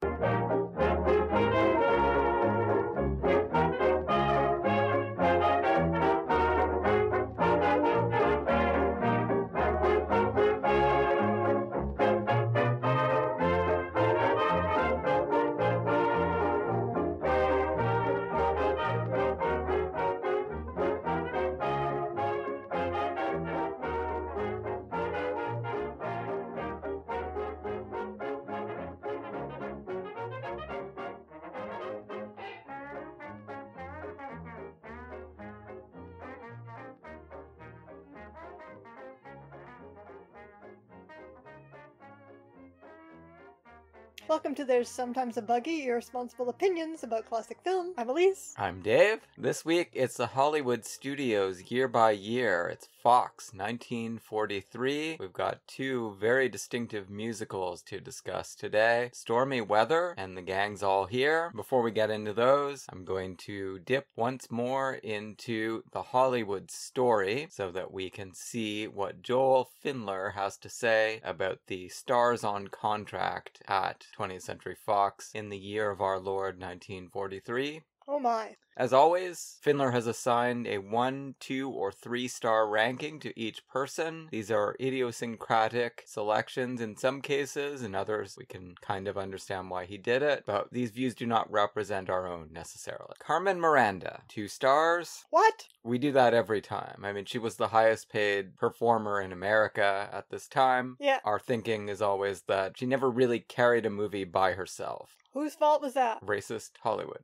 Welcome to There's Sometimes a Buggy, irresponsible opinions about classic film. I'm Elise. I'm Dave. This week, it's the Hollywood studios year by year. It's Fox, 1943. We've got two very distinctive musicals to discuss today. Stormy Weather and The Gang's All Here. Before we get into those, I'm going to dip once more into the Hollywood story so that we can see what Joel Findler has to say about the stars on contract at 20th Century Fox in the year of our Lord 1943. Oh my. As always, Findler has assigned a 1, 2, or 3-star ranking to each person. These are idiosyncratic selections in some cases, in others we can kind of understand why he did it, but these views do not represent our own necessarily. Carmen Miranda, 2 stars. What? We do that every time. I mean, she was the highest paid performer in America at this time. Yeah. Our thinking is always that she never really carried a movie by herself. Whose fault was that? Racist Hollywood.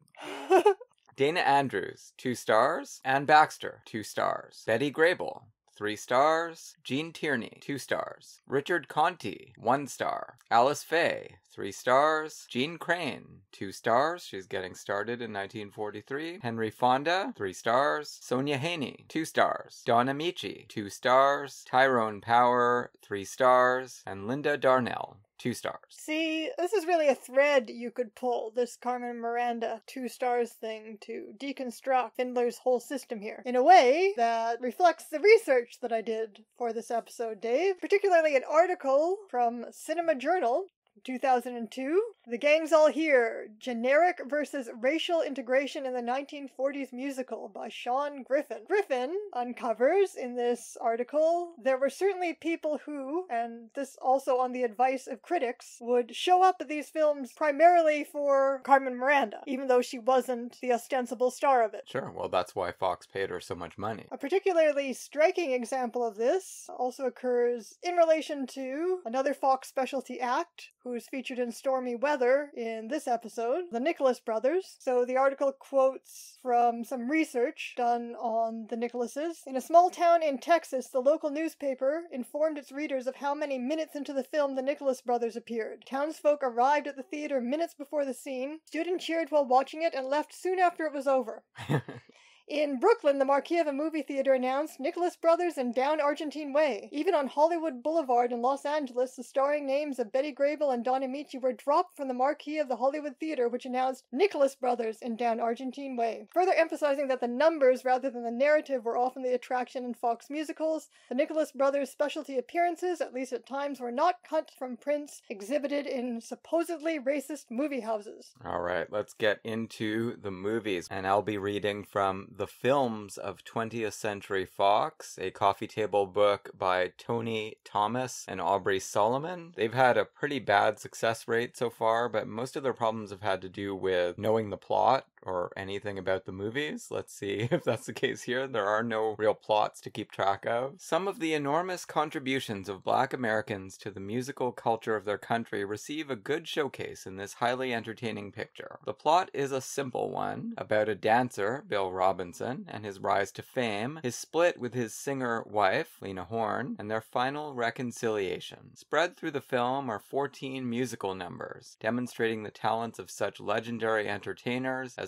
Dana Andrews, 2 stars. Anne Baxter, 2 stars. Betty Grable, 3 stars. Gene Tierney, 2 stars. Richard Conte, 1 star. Alice Faye, 3 stars. Jean Crane, 2 stars. She's getting started in 1943. Henry Fonda, 3 stars. Sonia Haney, 2 stars. Don Amici, 2 stars. Tyrone Power, 3 stars. And Linda Darnell, 2 stars. See, this is really a thread you could pull, this Carmen Miranda 2 stars thing, to deconstruct Findler's whole system here, in a way that reflects the research that I did for this episode, Dave, particularly an article from Cinema Journal, 2002. The Gang's All Here, Generic versus Racial Integration in the 1940s Musical by Sean Griffin. Griffin uncovers in this article there were certainly people who, and this also on the advice of critics, would show up at these films primarily for Carmen Miranda, even though she wasn't the ostensible star of it. Sure, well that's why Fox paid her so much money. A particularly striking example of this also occurs in relation to another Fox specialty act, who's featured in Stormy Weather in this episode, the Nicholas brothers. So the article quotes from some research done on the Nicholases. In a small town in Texas, the local newspaper informed its readers of how many minutes into the film the Nicholas brothers appeared. Townsfolk arrived at the theater minutes before the scene, stood and cheered while watching it, and left soon after it was over. In Brooklyn, the marquee of a movie theater announced Nicholas Brothers and Down Argentine Way. Even on Hollywood Boulevard in Los Angeles, the starring names of Betty Grable and Don Amici were dropped from the marquee of the Hollywood Theater, which announced Nicholas Brothers and Down Argentine Way. Further emphasizing that the numbers rather than the narrative were often the attraction in Fox musicals, the Nicholas Brothers' specialty appearances, at least at times, were not cut from prints exhibited in supposedly racist movie houses. Alright, let's get into the movies, and I'll be reading from The Films of 20th Century Fox, a coffee table book by Tony Thomas and Aubrey Solomon. They've had a pretty bad success rate so far, but most of their problems have had to do with knowing the plot or anything about the movies. Let's see if that's the case here. There are no real plots to keep track of. Some of the enormous contributions of Black Americans to the musical culture of their country receive a good showcase in this highly entertaining picture. The plot is a simple one about a dancer, Bill Robinson, and his rise to fame, his split with his singer wife, Lena Horne, and their final reconciliation. Spread through the film are 14 musical numbers, demonstrating the talents of such legendary entertainers as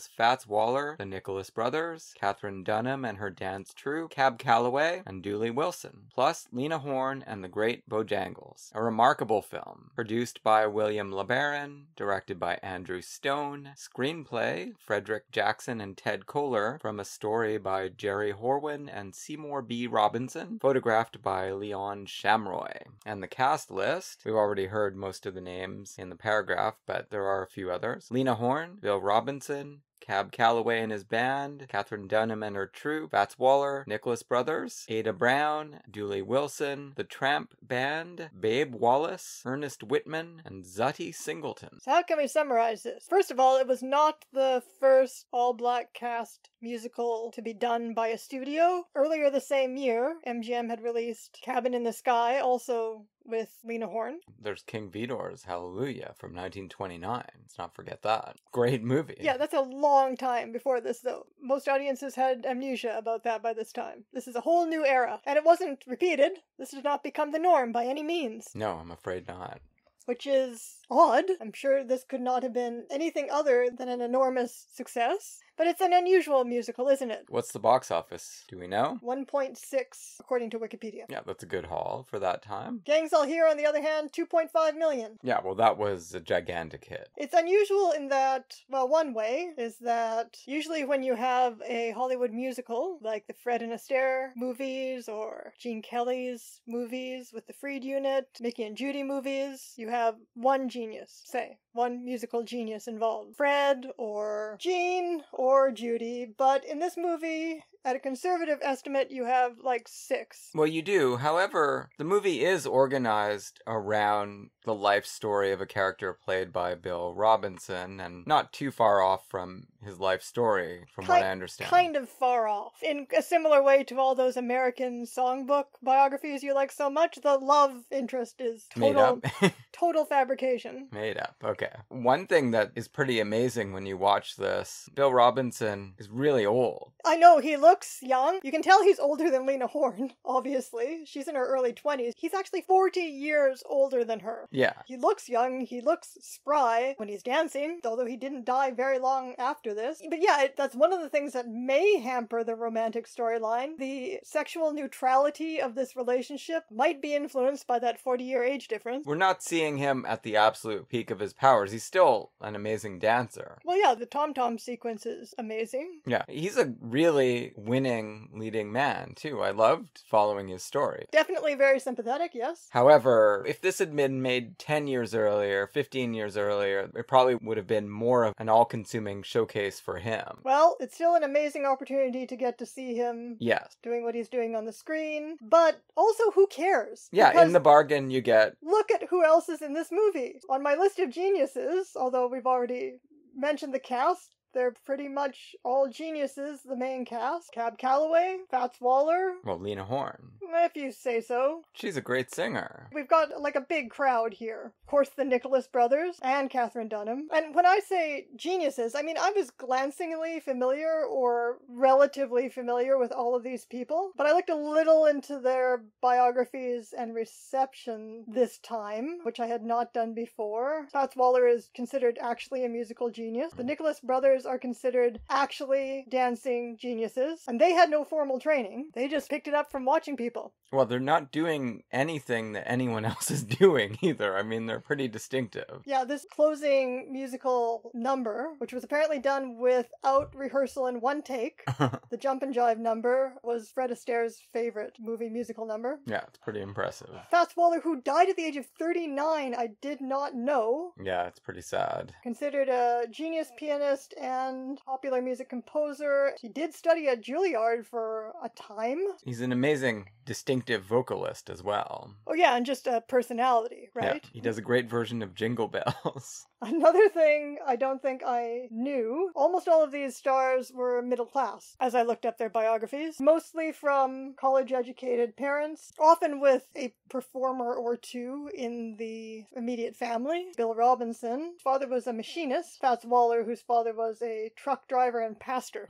as Fats Waller, the Nicholas Brothers, Katherine Dunham and her dance troupe, Cab Calloway, and Dooley Wilson, plus Lena Horne and the Great Bojangles. A remarkable film, produced by William LeBaron, directed by Andrew Stone, screenplay Frederick Jackson and Ted Koehler, from a story by Jerry Horwin and Seymour B. Robinson, photographed by Leon Shamroy. And the cast list, we've already heard most of the names in the paragraph, but there are a few others. Lena Horne, Bill Robinson, Cab Calloway and his band, Katherine Dunham and her troupe, Fats Waller, Nicholas Brothers, Ada Brown, Dooley Wilson, the Tramp Band, Babe Wallace, Ernest Whitman, and Zutty Singleton. So how can we summarize this? First of all, it was not the first all-black cast musical to be done by a studio. Earlier the same year, MGM had released Cabin in the Sky, also with Lena Horne. There's King Vidor's Hallelujah from 1929. Let's not forget that. Great movie. Yeah, that's a long time before this, though. Most audiences had amnesia about that by this time. This is a whole new era. And it wasn't repeated. This did not become the norm by any means. No, I'm afraid not. Which is odd. I'm sure this could not have been anything other than an enormous success. But it's an unusual musical, isn't it? What's the box office? Do we know? 1.6, according to Wikipedia. Yeah, that's a good haul for that time. Gangs All Here, on the other hand, 2.5 million. Yeah, well, that was a gigantic hit. It's unusual in that, well, one way is that usually when you have a Hollywood musical, like the Fred and Astaire movies or Gene Kelly's movies with the Freed Unit, Mickey and Judy movies, you have one genius, say, one musical genius involved. Fred or Gene or Judy, but in this movie, at a conservative estimate, you have like 6. Well, you do. However, the movie is organized around the life story of a character played by Bill Robinson, and not too far off from his life story, from what I understand. Kind of far off. In a similar way to all those American songbook biographies you like so much, the love interest is Made up. total fabrication. Made up, okay. One thing that is pretty amazing when you watch this, Bill Robinson is really old. I know, he looks young. You can tell he's older than Lena Horne, obviously. She's in her early 20s. He's actually 40 years older than her. Yeah. He looks young, he looks spry when he's dancing, although he didn't die very long after this. But yeah, that's one of the things that may hamper the romantic storyline. The sexual neutrality of this relationship might be influenced by that 40-year age difference. We're not seeing him at the absolute peak of his powers. He's still an amazing dancer. Well, yeah, the tom-tom sequence is amazing. Yeah, he's a really winning leading man, too. I loved following his story. Definitely very sympathetic, yes. However, if this had been made 10 years earlier, 15 years earlier, it probably would have been more of an all-consuming showcase for him. Well, it's still an amazing opportunity to get to see him doing what he's doing on the screen, but also who cares? Yeah, because in the bargain you get... Look at who else is in this movie. On my list of geniuses, although we've already mentioned the cast, they're pretty much all geniuses, the main cast. Cab Calloway, Fats Waller. Well, Lena Horne. If you say so. She's a great singer. We've got like a big crowd here. Of course, the Nicholas Brothers and Katherine Dunham. And when I say geniuses, I mean I was glancingly familiar or relatively familiar with all of these people, but I looked a little into their biographies and reception this time, which I had not done before. Fats Waller is considered actually a musical genius. The Nicholas Brothers are considered actually dancing geniuses, and they had no formal training. They just picked it up from watching people. Well, they're not doing anything that anyone else is doing either. I mean, they're pretty distinctive. Yeah, this closing musical number, which was apparently done without rehearsal in one take. The Jump and Jive number was Fred Astaire's favorite movie musical number. Yeah, it's pretty impressive. Fats Waller, who died at the age of 39, I did not know. Yeah, it's pretty sad. Considered a genius pianist and popular music composer. He did study at Juilliard for a time. He's an amazing, distinctive vocalist as well. Oh yeah, and just a personality, right? Yeah, he does a great version of Jingle Bells. Another thing I don't think I knew, almost all of these stars were middle class, as I looked up their biographies. Mostly from college-educated parents, often with a performer or two in the immediate family. Bill Robinson, his father was a machinist. Fats Waller, whose father was a truck driver and pastor. Oh,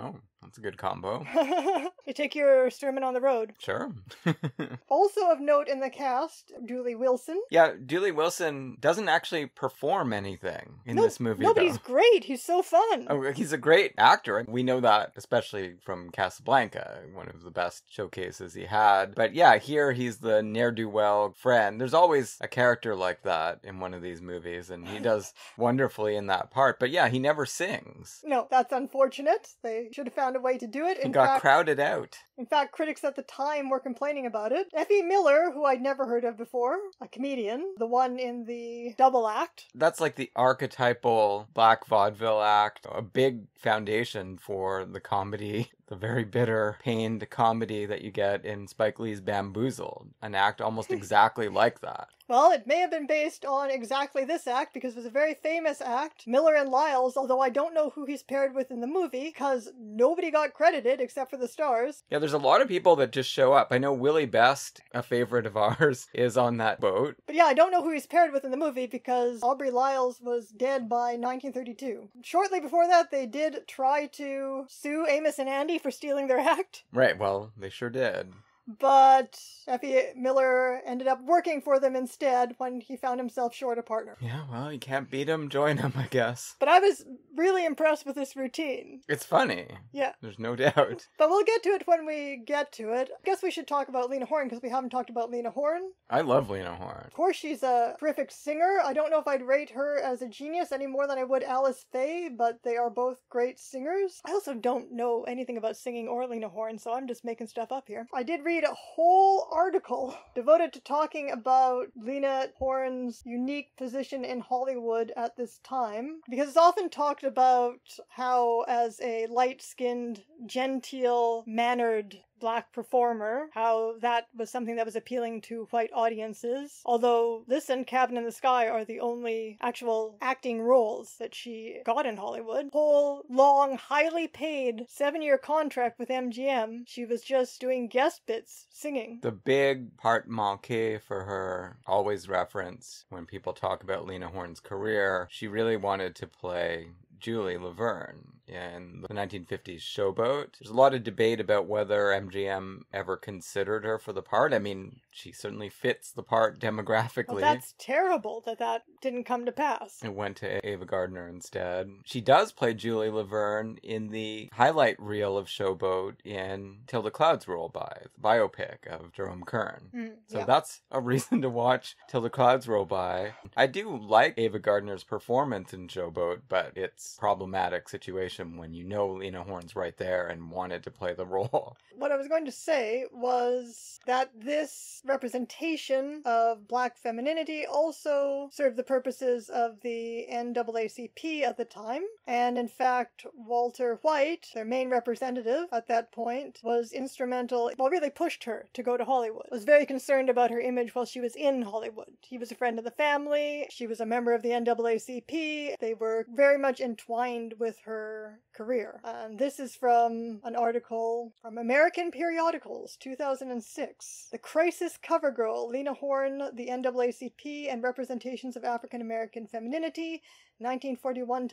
That's a good combo. You take your sermon on the road. Sure. Also of note in the cast, Julie Wilson. Yeah, Julie Wilson doesn't actually perform anything in this movie, No, but though. he's great. He's so fun. Oh, he's a great actor. We know that, especially from Casablanca, one of the best showcases he had. But yeah, here he's the ne'er-do-well friend. There's always a character like that in one of these movies, and he does wonderfully in that part. But yeah, he never sings. No, that's unfortunate. They should have found a way to do it. He got crowded out. In fact, critics at the time were complaining about it. Effie Miller, who I'd never heard of before, a comedian, the one in the double act. That's like the archetypal black vaudeville act, a big foundation for the comedy, the very bitter, pained comedy that you get in Spike Lee's Bamboozled, an act almost exactly like that. Well, it may have been based on exactly this act because it was a very famous act, Miller and Lyles, although I don't know who he's paired with in the movie because nobody got credited except for the stars. Yeah, there's a lot of people that just show up. I know Willie Best, a favorite of ours, is on that boat. But yeah, I don't know who he's paired with in the movie because Aubrey Lyles was dead by 1932. Shortly before that, they did try to sue Amos and Andy for stealing their act. Right, well, they sure did. But Effie Miller ended up working for them instead when he found himself short a partner. Yeah, well, you can't beat him, join him, I guess. But I was really impressed with this routine. It's funny. Yeah. There's no doubt. But we'll get to it when we get to it. I guess we should talk about Lena Horne because we haven't talked about Lena Horne. I love Lena Horne. Of course, she's a terrific singer. I don't know if I'd rate her as a genius any more than I would Alice Faye, but they are both great singers. I also don't know anything about singing or Lena Horne, so I'm just making stuff up here. I did read a whole article devoted to talking about Lena Horne's unique position in Hollywood at this time, because it's often talked about how as a light-skinned, genteel, mannered black performer, how that was something that was appealing to white audiences. Although this and Cabin in the Sky are the only actual acting roles that she got in Hollywood. Whole, long, highly paid 7-year contract with MGM. She was just doing guest bits, singing. The big part manqué for her, always reference when people talk about Lena Horne's career, she really wanted to play Julie Laverne in the 1950s Showboat. There's a lot of debate about whether MGM ever considered her for the part. I mean, she certainly fits the part demographically. Well, that's terrible that didn't come to pass. It went to Ava Gardner instead. She does play Julie Laverne in the highlight reel of Showboat in Till the Clouds Roll By, the biopic of Jerome Kern. So that's a reason to watch Till the Clouds Roll By. I do like Ava Gardner's performance in Showboat, but it's a problematic situation when you know Lena Horne's right there and wanted to play the role. What I was going to say was that this representation of black femininity also served the purposes of the NAACP at the time. And in fact, Walter White, their main representative at that point, was instrumental, really pushed her to go to Hollywood. Was very concerned about her image while she was in Hollywood. He was a friend of the family. She was a member of the NAACP. They were very much entwined with her career. And this is from an article from American Periodicals, 2006. The Crisis Cover Girl, Lena Horne, the NAACP, and Representations of African American Femininity, 1941 to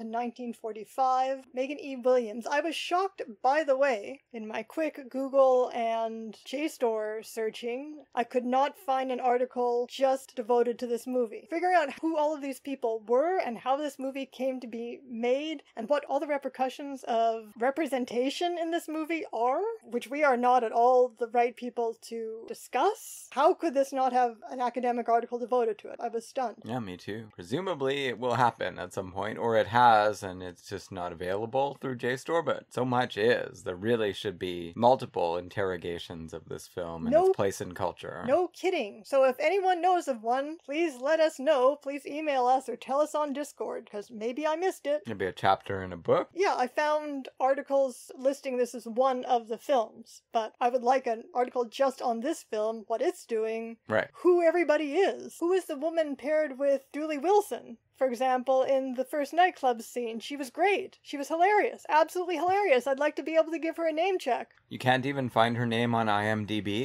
1945. Megan E. Williams. I was shocked, by the way, in my quick Google and JSTOR searching, I could not find an article just devoted to this movie. Figuring out who all of these people were and how this movie came to be made and what all the repercussions of representation in this movie are, which we are not at all the right people to discuss. How could this not have an academic article devoted to it? I was stunned. Yeah, me too. Presumably it will happen at some point, or it has, and it's just not available through JSTOR, but so much is. There really should be multiple interrogations of this film and its place in culture. No kidding. So if anyone knows of one, please let us know. Please email us or tell us on Discord, because maybe I missed it. Maybe a chapter in a book? Yeah, I found articles listing this as one of the films, but I would like an article just on this film, what it's doing, right? Who everybody is. Who is the woman paired with Julie Wilson? For example, in the first nightclub scene, she was great. She was hilarious. Absolutely hilarious. I'd like to be able to give her a name check. You can't even find her name on IMDb?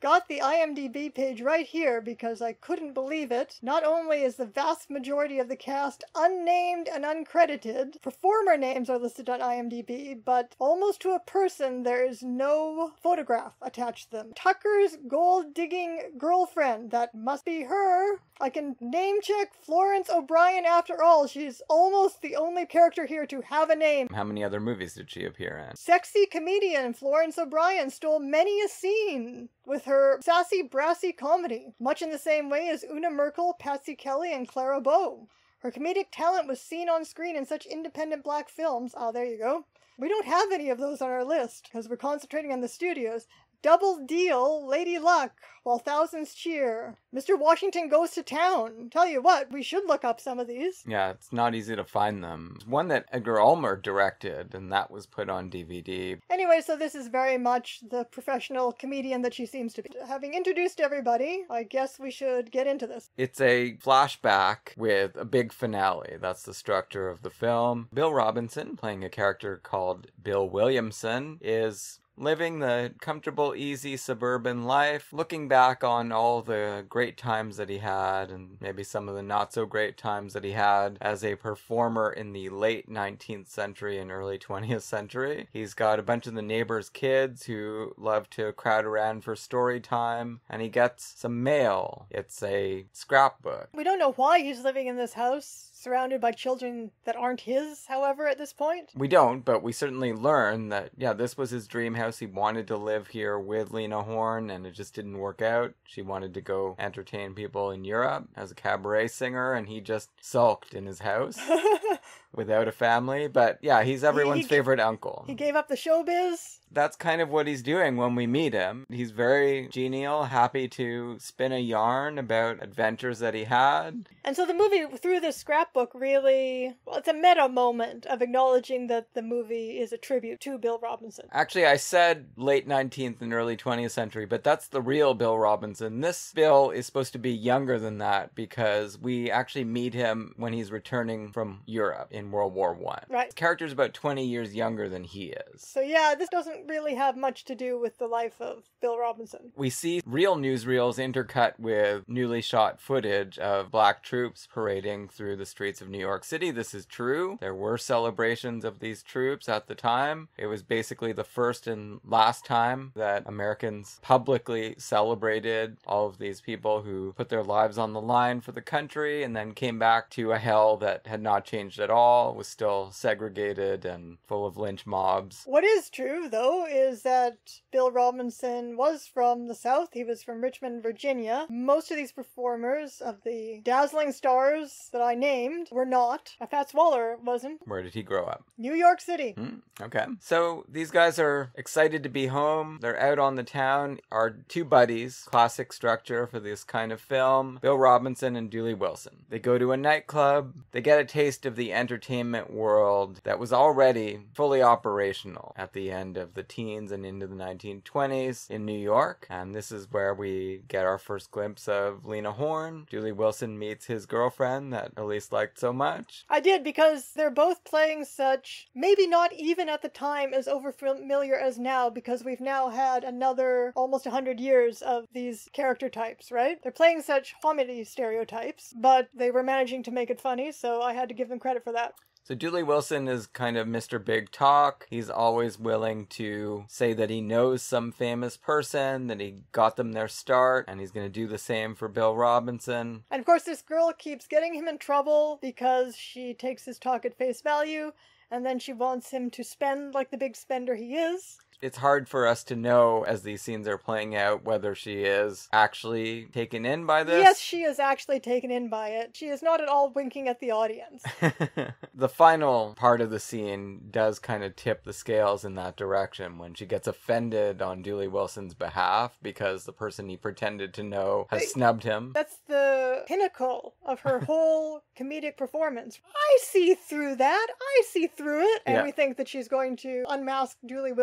got the IMDb page right here because I couldn't believe it. Not only is the vast majority of the cast unnamed and uncredited, performer names are listed on IMDb, but almost to a person there is no photograph attached to them. Tucker's gold-digging girlfriend, that must be her. I can name-check Florence O'Brien after all. She's almost the only character here to have a name. How many other movies did she appear in? Sexy comedian Florence O'Brien stole many a scene with her sassy, brassy comedy, much in the same way as Una Merkel, Patsy Kelly, and Clara Bow. Her comedic talent was seen on screen in such independent black films. Ah, there you go. We don't have any of those on our list, because we're concentrating on the studios. Double Deal, Lady Luck, While Thousands Cheer, Mr. Washington Goes to Town. Tell you what, we should look up some of these. Yeah, it's not easy to find them. One that Edgar Ulmer directed, and that was put on DVD. Anyway, so this is very much the professional comedian that she seems to be. Having introduced everybody, I guess we should get into this. It's a flashback with a big finale. That's the structure of the film. Bill Robinson, playing a character called Bill Williamson, is living the comfortable, easy suburban life, looking back on all the great times that he had and maybe some of the not so great times that he had as a performer in the late 19th century and early 20th century. He's got a bunch of the neighbors' kids who love to crowd around for story time, and he gets some mail. It's a scrapbook. We don't know why he's living in this house, surrounded by children that aren't his, however, at this point. We don't, but we certainly learn that, yeah, this was his dream house. He wanted to live here with Lena Horne, and it just didn't work out. She wanted to go entertain people in Europe as a cabaret singer, and he just sulked in his house without a family. But yeah, he's everyone's favorite uncle. He gave up the showbiz. That's kind of what he's doing when we meet him. He's very genial, happy to spin a yarn about adventures that he had. And so the movie, through this scrapbook, really, well, it's a meta moment of acknowledging that the movie is a tribute to Bill Robinson. Actually, I said late 19th and early 20th century, but that's the real Bill Robinson. This Bill is supposed to be younger than that because we actually meet him when he's returning from Europe in World War I. Right. The character's about 20 years younger than he is. So yeah, this doesn't really have much to do with the life of Bill Robinson. We see real newsreels intercut with newly shot footage of black troops parading through the streets of New York City. This is true. There were celebrations of these troops at the time. It was basically the first and last time that Americans publicly celebrated all of these people who put their lives on the line for the country and then came back to a hell that had not changed at all, was still segregated and full of lynch mobs. What is true, though, is that Bill Robinson was from the South. He was from Richmond, Virginia. Most of these performers of the dazzling stars that I named were not. Fats Waller wasn't. Where did he grow up? New York City. Okay. So these guys are excited to be home. They're out on the town. Our two buddies, classic structure for this kind of film, Bill Robinson and Dooley Wilson. They go to a nightclub. They get a taste of the entertainment world that was already fully operational at the end of the teens and into the 1920s in New York. And this is where we get our first glimpse of Lena Horne. Dooley Wilson meets his girlfriend that Elise liked so much. I did, because they're both playing such, maybe not even at the time as overfamiliar as now, because we've now had another almost 100 years of these character types, right? They're playing such comedy stereotypes, but they were managing to make it funny, so I had to give them credit for that. So Dooley Wilson is kind of Mr. Big Talk. He's always willing to say that he knows some famous person, that he got them their start, and he's going to do the same for Bill Robinson. And of course this girl keeps getting him in trouble because she takes his talk at face value, and then she wants him to spend like the big spender he is. It's hard for us to know as these scenes are playing out whether she is actually taken in by this. Yes, she is actually taken in by it. She is not at all winking at the audience. The final part of the scene does kind of tip the scales in that direction when she gets offended on Dooley Wilson's behalf because the person he pretended to know has snubbed him. That's the pinnacle of her whole comedic performance. I see through that. I see through it. And we think that she's going to unmask Dooley Wilson, but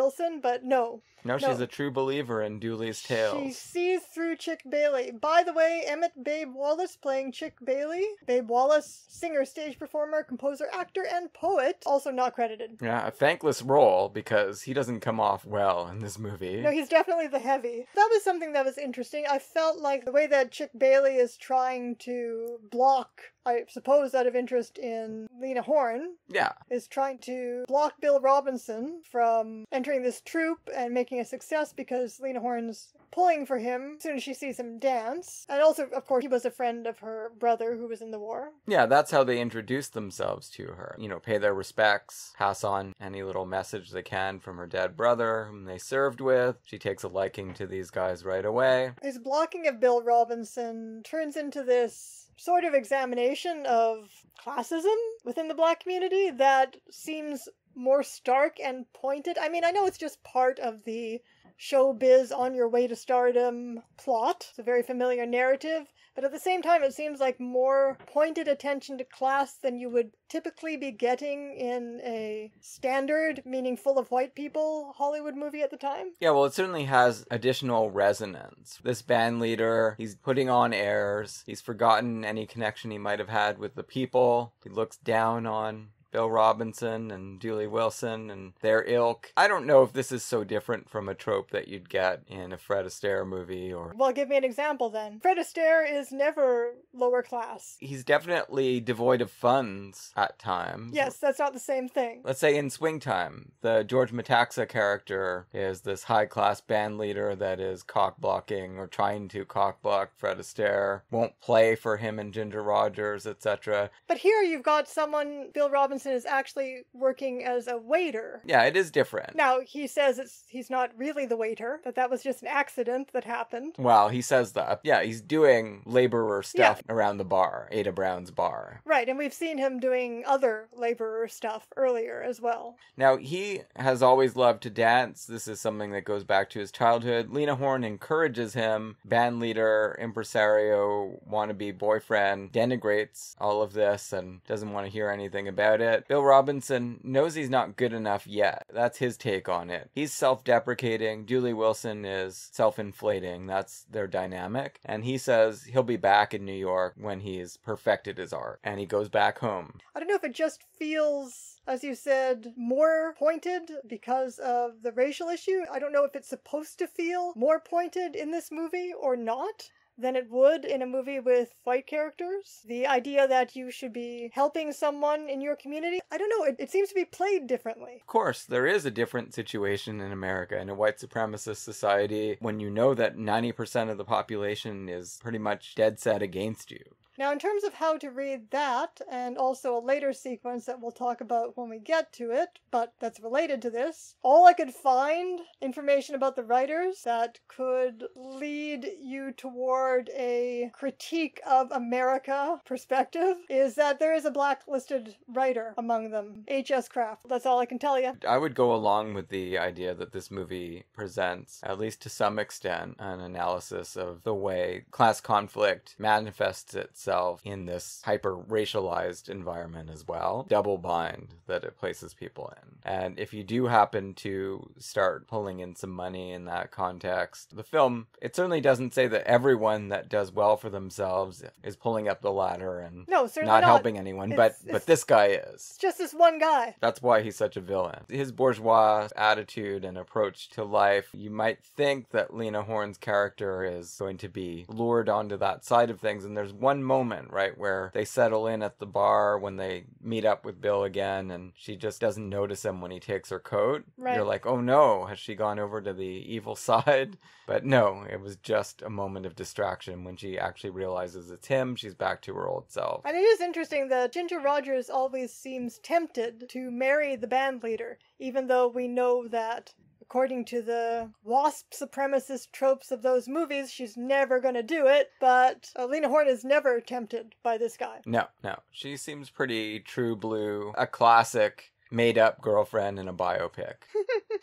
but no. No, she's a true believer in Dooley's tales. She sees through Chick Bailey. By the way, Emmett Babe Wallace playing Chick Bailey. Babe Wallace, singer, stage performer, composer, actor, and poet. Also not credited. Yeah, a thankless role because he doesn't come off well in this movie. No, he's definitely the heavy. That was something that was interesting. I felt like the way that Chick Bailey is trying to block, I suppose out of interest in Lena Horne, is trying to block Bill Robinson from entering this troupe and making a success because Lena Horne's pulling for him as soon as she sees him dance. And also, of course, he was a friend of her brother who was in the war. Yeah, that's how they introduced themselves to her. You know, pay their respects, pass on any little message they can from her dead brother whom they served with. She takes a liking to these guys right away. His blocking of Bill Robinson turns into this sort of examination of classism within the black community that seems more stark and pointed. I mean, I know it's just part of the showbiz on your way to stardom plot. It's a very familiar narrative, but at the same time it seems like more pointed attention to class than you would typically be getting in a standard, meaning full of white people, Hollywood movie at the time. Yeah, well, it certainly has additional resonance. This band leader, he's putting on airs. He's forgotten any connection he might have had with the people. He looks down on Bill Robinson and Julie Wilson and their ilk. I don't know if this is so different from a trope that you'd get in a Fred Astaire movie or... Well, give me an example then. Fred Astaire is never lower class. He's definitely devoid of funds at times. Yes, that's not the same thing. Let's say in Swing Time, the George Metaxa character is this high-class band leader that is cock-blocking or trying to cock-block Fred Astaire, won't play for him and Ginger Rogers, etc. But here you've got someone, Bill Robinson is actually working as a waiter. Yeah, it is different. Now, he says he's not really the waiter, that was just an accident that happened. Well, he says that. Yeah, he's doing laborer stuff around the bar, Ada Brown's bar. Right, and we've seen him doing other laborer stuff earlier as well. Now, he has always loved to dance. This is something that goes back to his childhood. Lena Horne encourages him. Band leader, impresario, wannabe boyfriend, denigrates all of this and doesn't want to hear anything about it. Bill Robinson knows he's not good enough yet. That's his take on it. He's self-deprecating. Julie Wilson is self-inflating. That's their dynamic. And he says he'll be back in New York when he's perfected his art. And he goes back home. I don't know if it just feels, as you said, more pointed because of the racial issue. I don't know if it's supposed to feel more pointed in this movie or not than it would in a movie with white characters. The idea that you should be helping someone in your community, I don't know, it seems to be played differently. Of course, there is a different situation in America, in a white supremacist society, when you know that 90% of the population is pretty much dead set against you. Now, in terms of how to read that, and also a later sequence that we'll talk about when we get to it, but that's related to this, all I could find information about the writers that could lead you toward a critique of America perspective is that there is a blacklisted writer among them, H.S. Kraft. That's all I can tell you. I would go along with the idea that this movie presents, at least to some extent, an analysis of the way class conflict manifests itself in this hyper-racialized environment as well. Double bind that it places people in. And if you do happen to start pulling in some money in that context, the film, it certainly doesn't say that everyone that does well for themselves is pulling up the ladder and not helping anyone, but this guy is. It's just this one guy. That's why he's such a villain. His bourgeois attitude and approach to life, you might think that Lena Horne's character is going to be lured onto that side of things, and there's one moment, right, where they settle in at the bar when they meet up with Bill again, and she just doesn't notice him when he takes her coat. Right. You're like, oh no, has she gone over to the evil side? But no, it was just a moment of distraction. When she actually realizes it's him, she's back to her old self. And it is interesting that Ginger Rogers always seems tempted to marry the band leader, even though we know that according to the WASP supremacist tropes of those movies, she's never going to do it, but Lena Horne is never tempted by this guy. No. She seems pretty true blue, a classic made-up girlfriend in a biopic.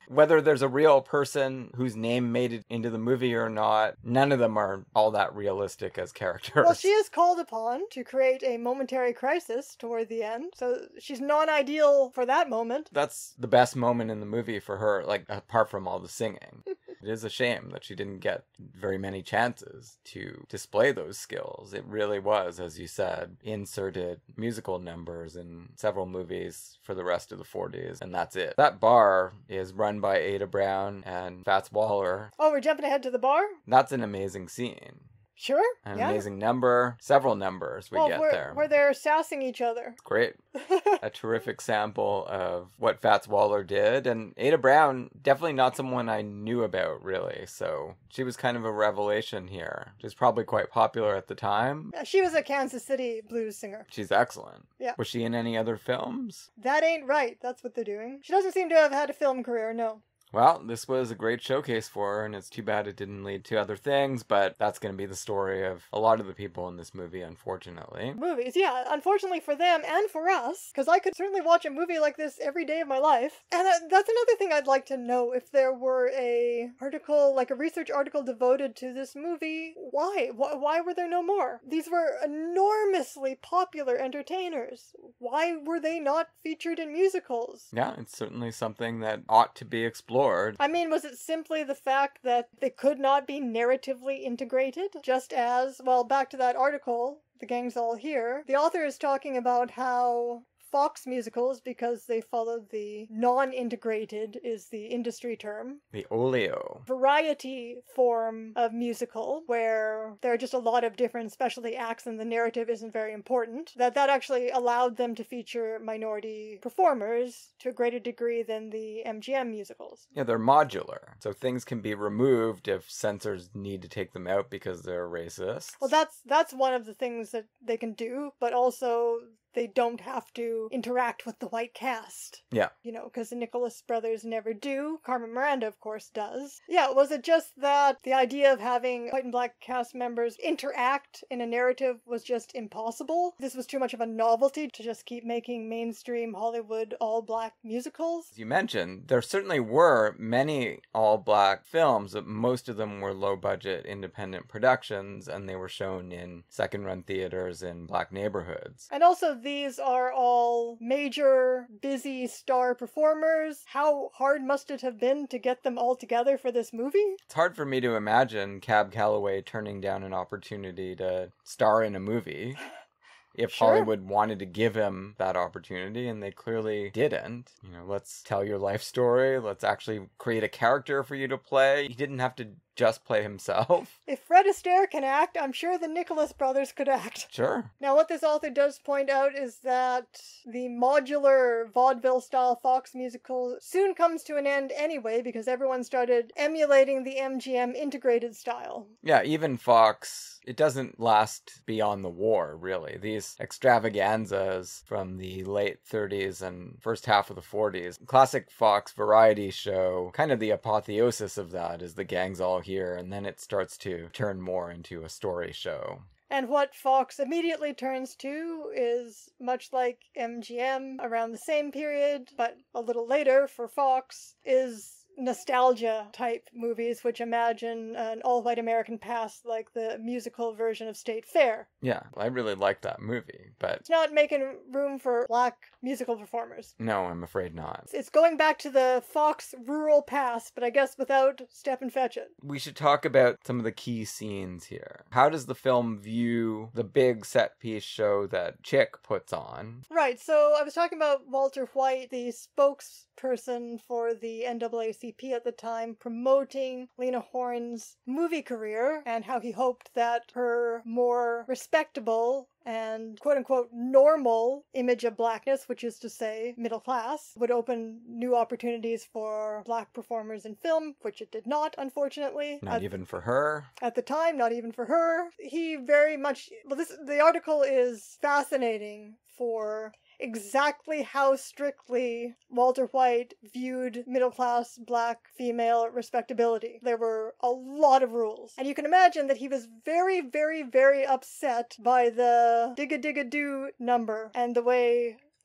Whether there's a real person whose name made it into the movie or not, none of them are all that realistic as characters. Well, she is called upon to create a momentary crisis toward the end, so she's non-ideal for that moment. That's the best moment in the movie for her, like, apart from all the singing. It is a shame that she didn't get very many chances to display those skills. It really was, as you said, inserted musical numbers in several movies for the rest of the 40s, and that's it. That bar is run by Ada Brown and Fats Waller. Oh, we're jumping ahead to the bar? That's an amazing scene. Sure. An amazing number. Several numbers we get there. Where they're sassing each other. Great. A terrific sample of what Fats Waller did. And Ada Brown, definitely not someone I knew about, really. So she was kind of a revelation here. She was probably quite popular at the time. She was a Kansas City blues singer. She's excellent. Yeah. Was she in any other films? That ain't right. That's what they're doing. She doesn't seem to have had a film career, no. Well, this was a great showcase for her, and it's too bad it didn't lead to other things, but that's going to be the story of a lot of the people in this movie, unfortunately. Movies, yeah. Unfortunately for them and for us, because I could certainly watch a movie like this every day of my life. And that's another thing I'd like to know, if there were a article, like a research article devoted to this movie. Why? Why were there no more? These were enormously popular entertainers. Why were they not featured in musicals? Yeah, it's certainly something that ought to be explored. I mean, was it simply the fact that they could not be narratively integrated? Just as, well, back to that article, The Gang's All Here, the author is talking about how Fox musicals, because they follow the non-integrated is the industry term. The oleo. Variety form of musical, where there are just a lot of different specialty acts and the narrative isn't very important, that actually allowed them to feature minority performers to a greater degree than the MGM musicals. Yeah, they're modular, so things can be removed if censors need to take them out because they're racist. Well, that's one of the things that they can do, but also they don't have to interact with the white cast. Yeah. You know, because the Nicholas brothers never do. Carmen Miranda, of course, does. Yeah, was it just that the idea of having white and black cast members interact in a narrative was just impossible? This was too much of a novelty to just keep making mainstream Hollywood all-black musicals? As you mentioned, there certainly were many all-black films, but most of them were low-budget independent productions, and they were shown in second-run theaters in black neighborhoods. And also, these are all major, busy star performers. How hard must it have been to get them all together for this movie? It's hard for me to imagine Cab Calloway turning down an opportunity to star in a movie. If Sure. Hollywood wanted to give him that opportunity, and they clearly didn't. You know, let's tell your life story. Let's actually create a character for you to play. He didn't have to just play himself. If Fred Astaire can act, I'm sure the Nicholas brothers could act. Sure. Now, what this author does point out is that the modular vaudeville-style Fox musical soon comes to an end anyway, because everyone started emulating the MGM integrated style. Yeah, even Fox, it doesn't last beyond the war, really. These extravaganzas from the late 30s and first half of the 40s, classic Fox variety show, kind of the apotheosis of that is The Gang's All Here, and then it starts to turn more into a story show. And what Fox immediately turns to is much like MGM around the same period, but a little later for Fox, is nostalgia type movies which imagine an all-white American past like the musical version of State Fair. Yeah, I really liked that movie, but It's not making room for black musical performers. no, I'm afraid not. It's going back to the Fox rural past, but I guess without Step and Fetch It. We should talk about some of the key scenes here. How does the film view the big set piece show that Chick puts on? Right, so I was talking about Walter White, the spokesperson for the NAACP at the time, promoting Lena Horne's movie career, and how he hoped that her more respectable and quote-unquote normal image of blackness, which is to say middle class, would open new opportunities for black performers in film, which it did not, unfortunately. Not even for her. At the time, not even for her. He very much... Well, the article is fascinating for exactly how strictly Walter White viewed middle-class black female respectability. There were a lot of rules. And you can imagine that he was very, very, very upset by the Digga Digga Doo number and the way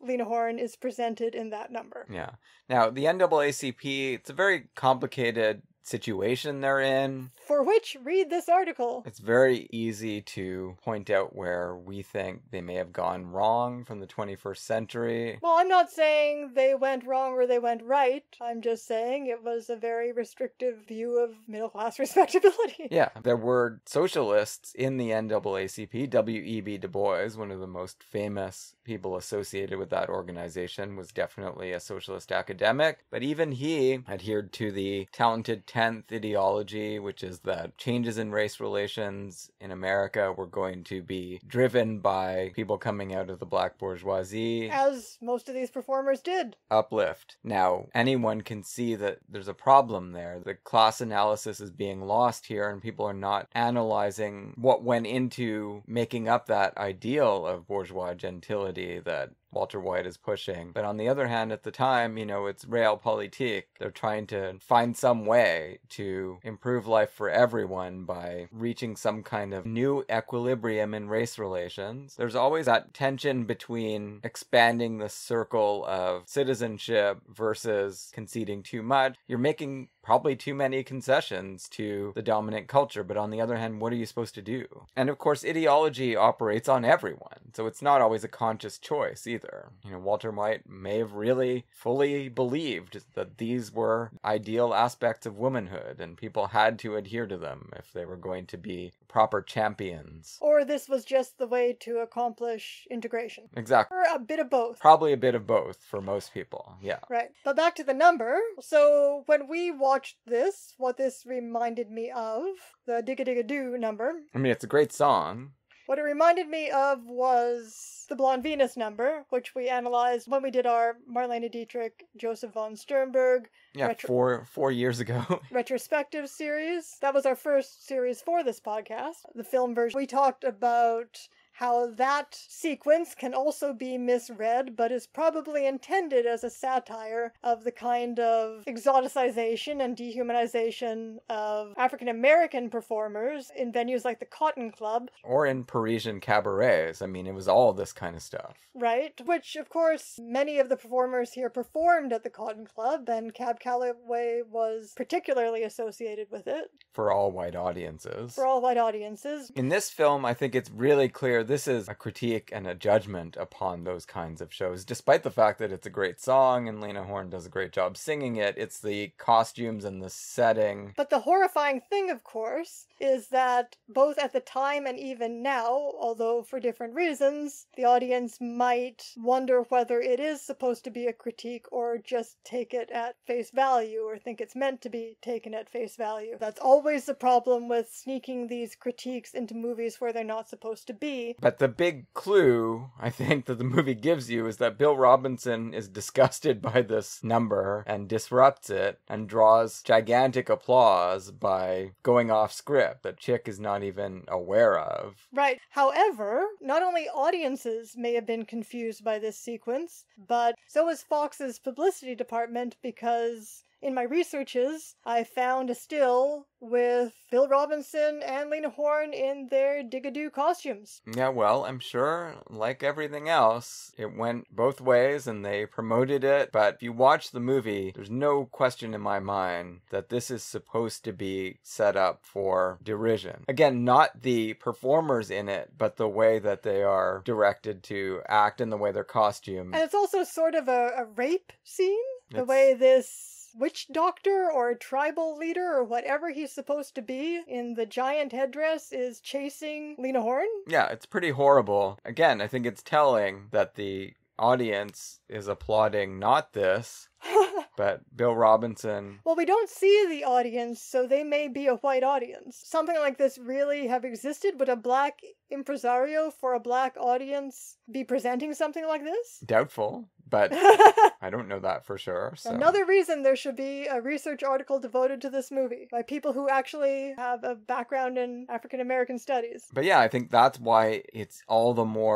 Lena Horne is presented in that number. Yeah. Now, the NAACP, it's a very complicated situation they're in. For which, read this article. It's very easy to point out where we think they may have gone wrong from the 21st century. Well, I'm not saying they went wrong or they went right. I'm just saying it was a very restrictive view of middle-class respectability. Yeah, there were socialists in the NAACP. W.E.B. Du Bois, one of the most famous people associated with that organization, was definitely a socialist academic. But even he adhered to the talented 10th ideology, which is that changes in race relations in America were going to be driven by people coming out of the black bourgeoisie. As most of these performers did. Uplift. Now, anyone can see that there's a problem there. The class analysis is being lost here, and people are not analyzing what went into making up that ideal of bourgeois gentility that Walter White is pushing. But on the other hand, at the time, it's realpolitik. They're trying to find some way to improve life for everyone by reaching some kind of new equilibrium in race relations. There's always that tension between expanding the circle of citizenship versus conceding too much. You're making probably too many concessions to the dominant culture, but on the other hand, what are you supposed to do? And of course, ideology operates on everyone, so it's not always a conscious choice either. Walter White may have really fully believed that these were ideal aspects of womanhood, and people had to adhere to them if they were going to be proper champions. Or this was just the way to accomplish integration. Exactly. Or a bit of both. Probably a bit of both for most people, yeah. Right. But back to the number. So when we watched this, what this reminded me of, the Digga-Digga-Doo number. I mean, it's a great song. What it reminded me of was the Blonde Venus number, which we analyzed when we did our Marlene Dietrich, Joseph von Sternberg. Yeah, 4 years ago. Retrospective series. That was our first series for this podcast. The film version. We talked about how that sequence can also be misread, but is probably intended as a satire of the kind of exoticization and dehumanization of African American performers in venues like the Cotton Club. Or in Parisian cabarets. I mean, it was all this kind of stuff. Right, which of course many of the performers here performed at the Cotton Club, and Cab Calloway was particularly associated with it. For all white audiences. For all white audiences. In this film, I think it's really clear this is a critique and a judgment upon those kinds of shows. Despite the fact that it's a great song and Lena Horne does a great job singing it, it's the costumes and the setting. But the horrifying thing, of course, is that both at the time and even now, although for different reasons, the audience might wonder whether it is supposed to be a critique or just take it at face value or think it's meant to be taken at face value. That's always the problem with sneaking these critiques into movies where they're not supposed to be. But the big clue, I think, that the movie gives you is that Bill Robinson is disgusted by this number and disrupts it and draws gigantic applause by going off script that Chick is not even aware of. Right. However, not only audiences may have been confused by this sequence, but so is Fox's publicity department, because in my researches, I found a still with Bill Robinson and Lena Horne in their Digga-Doo costumes. Yeah, well, I'm sure, like everything else, it went both ways and they promoted it, but if you watch the movie, there's no question in my mind that this is supposed to be set up for derision. Again, not the performers in it, but the way that they are directed to act and the way they're costumed. And it's also sort of a rape scene, the way this witch doctor or tribal leader or whatever he's supposed to be in the giant headdress is chasing Lena Horne. Yeah, it's pretty horrible. Again, I think it's telling that the audience is applauding not this, but Bill Robinson. Well, we don't see the audience, so they may be a white audience. Something like this really have existed? Would a black impresario for a black audience be presenting something like this? Doubtful, but I don't know that for sure. So. Another reason there should be a research article devoted to this movie by people who actually have a background in African American studies. But yeah, I think that's why it's all the more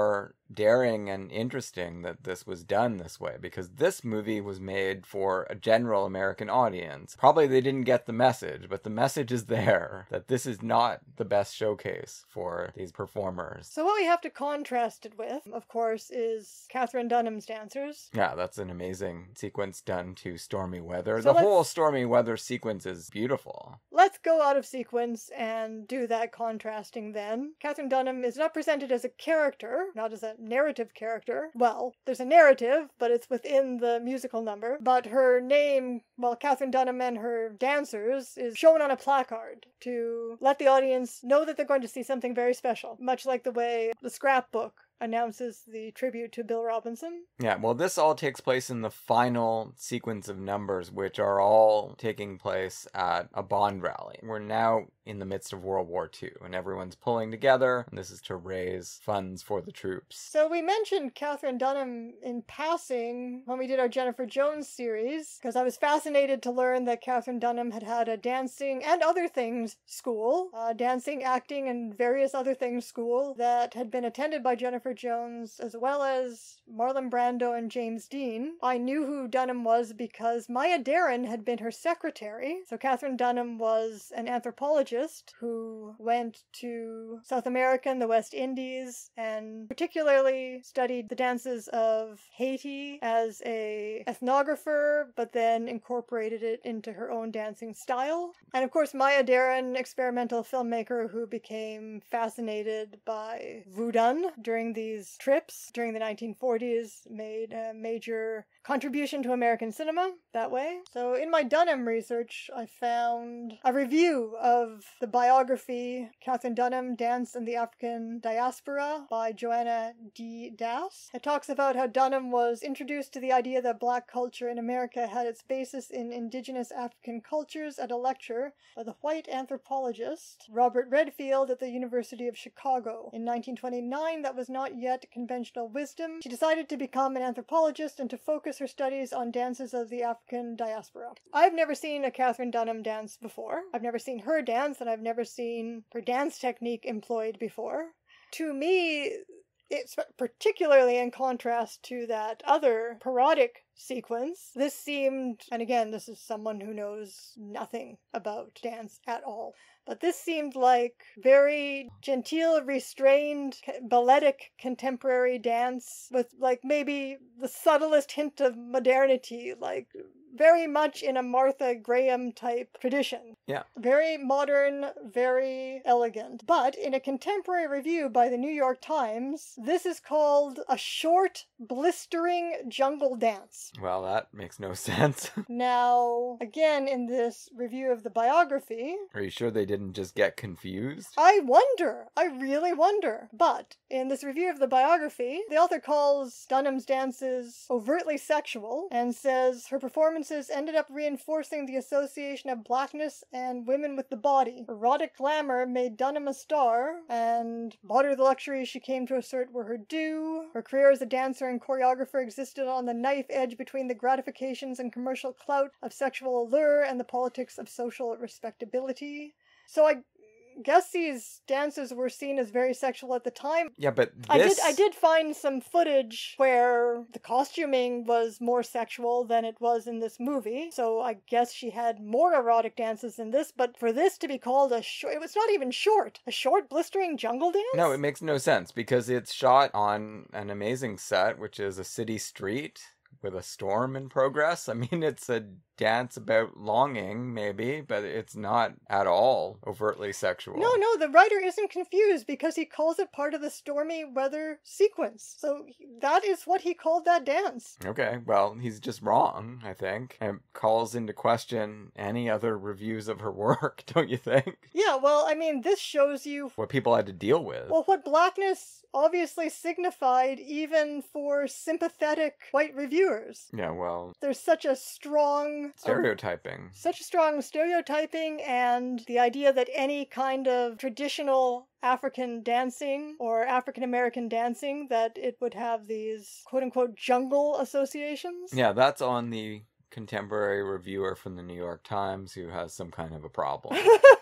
daring and interesting that this was done this way, because this movie was made for a general American audience. Probably they didn't get the message, but the message is there that this is not the best showcase for these performers. So what we have to contrast it with, of course, is Katherine Dunham's dancers. Yeah, that's an amazing sequence done to Stormy Weather. The whole Stormy Weather sequence is beautiful. Let's go out of sequence and do that contrasting then. Katherine Dunham is not presented as a character, not as a narrative character. Well, there's a narrative, but it's within the musical number. But her name, well, Katherine Dunham and her dancers, is shown on a placard to let the audience know that they're going to see something very special, much like the way the scrapbook announces the tribute to Bill Robinson. Yeah, well, this all takes place in the final sequence of numbers, which are all taking place at a Bond rally. We're now in the midst of World War II, and everyone's pulling together, and this is to raise funds for the troops. So we mentioned Katherine Dunham in passing when we did our Jennifer Jones series, because I was fascinated to learn that Katherine Dunham had had a dancing and other things school, dancing, acting, and various other things school that had been attended by Jennifer Jones, as well as Marlon Brando and James Dean. I knew who Dunham was because Maya Deren had been her secretary. So Katherine Dunham was an anthropologist who went to South America and the West Indies and particularly studied the dances of Haiti as a ethnographer, but then incorporated it into her own dancing style. And of course, Maya Deren, experimental filmmaker who became fascinated by Voodoo during these trips during the 1940s, made a major contribution to American cinema that way. So in my Dunham research, I found a review of the biography Katherine Dunham, Dance in the African Diaspora by Joanna D. Das. It talks about how Dunham was introduced to the idea that black culture in America had its basis in indigenous African cultures at a lecture by the white anthropologist Robert Redfield at the University of Chicago. In 1929, that was not yet conventional wisdom. She decided to become an anthropologist and to focus her studies on dances of the African diaspora. I've never seen a Katherine Dunham dance before. I've never seen her dance, and I've never seen her dance technique employed before. To me, it's particularly in contrast to that other parodic sequence. This seemed, and again, this is someone who knows nothing about dance at all, but this seemed like very genteel, restrained, balletic contemporary dance with like maybe the subtlest hint of modernity, like very much in a Martha Graham type tradition. Yeah. Very modern, very elegant. But in a contemporary review by the New York Times, this is called a short, blistering jungle dance. Well, that makes no sense. Now, again, in this review of the biography... Are you sure they didn't just get confused? I wonder. I really wonder. But in this review of the biography, the author calls Dunham's dances overtly sexual and says her performances ended up reinforcing the association of blackness and women with the body. Erotic glamour made Dunham a star and bought her the luxuries she came to assert were her due. Her career as a dancer and choreographer existed on the knife edge between the gratifications and commercial clout of sexual allure and the politics of social respectability. So I guess these dances were seen as very sexual at the time. Yeah, but this... I did find some footage where the costuming was more sexual than it was in this movie, so I guess she had more erotic dances than this, but for this to be called a short... It was not even short. A short, blistering jungle dance? No, it makes no sense, because it's shot on an amazing set, which is a city street with a storm in progress. I mean, it's a dance about longing, maybe, but it's not at all overtly sexual. No, the writer isn't confused because he calls it part of the Stormy Weather sequence. So that is what he called that dance. Okay, well, he's just wrong, I think. And calls into question any other reviews of her work, don't you think? Yeah, well, I mean, this shows you what people had to deal with. Well, what blackness obviously signified even for sympathetic white reviewers. Yeah, well... There's such a strong... stereotyping. Such a strong stereotyping, and the idea that any kind of traditional African dancing or African American dancing, that it would have these quote-unquote jungle associations. Yeah, that's on the contemporary reviewer from the New York Times who has some kind of a problem.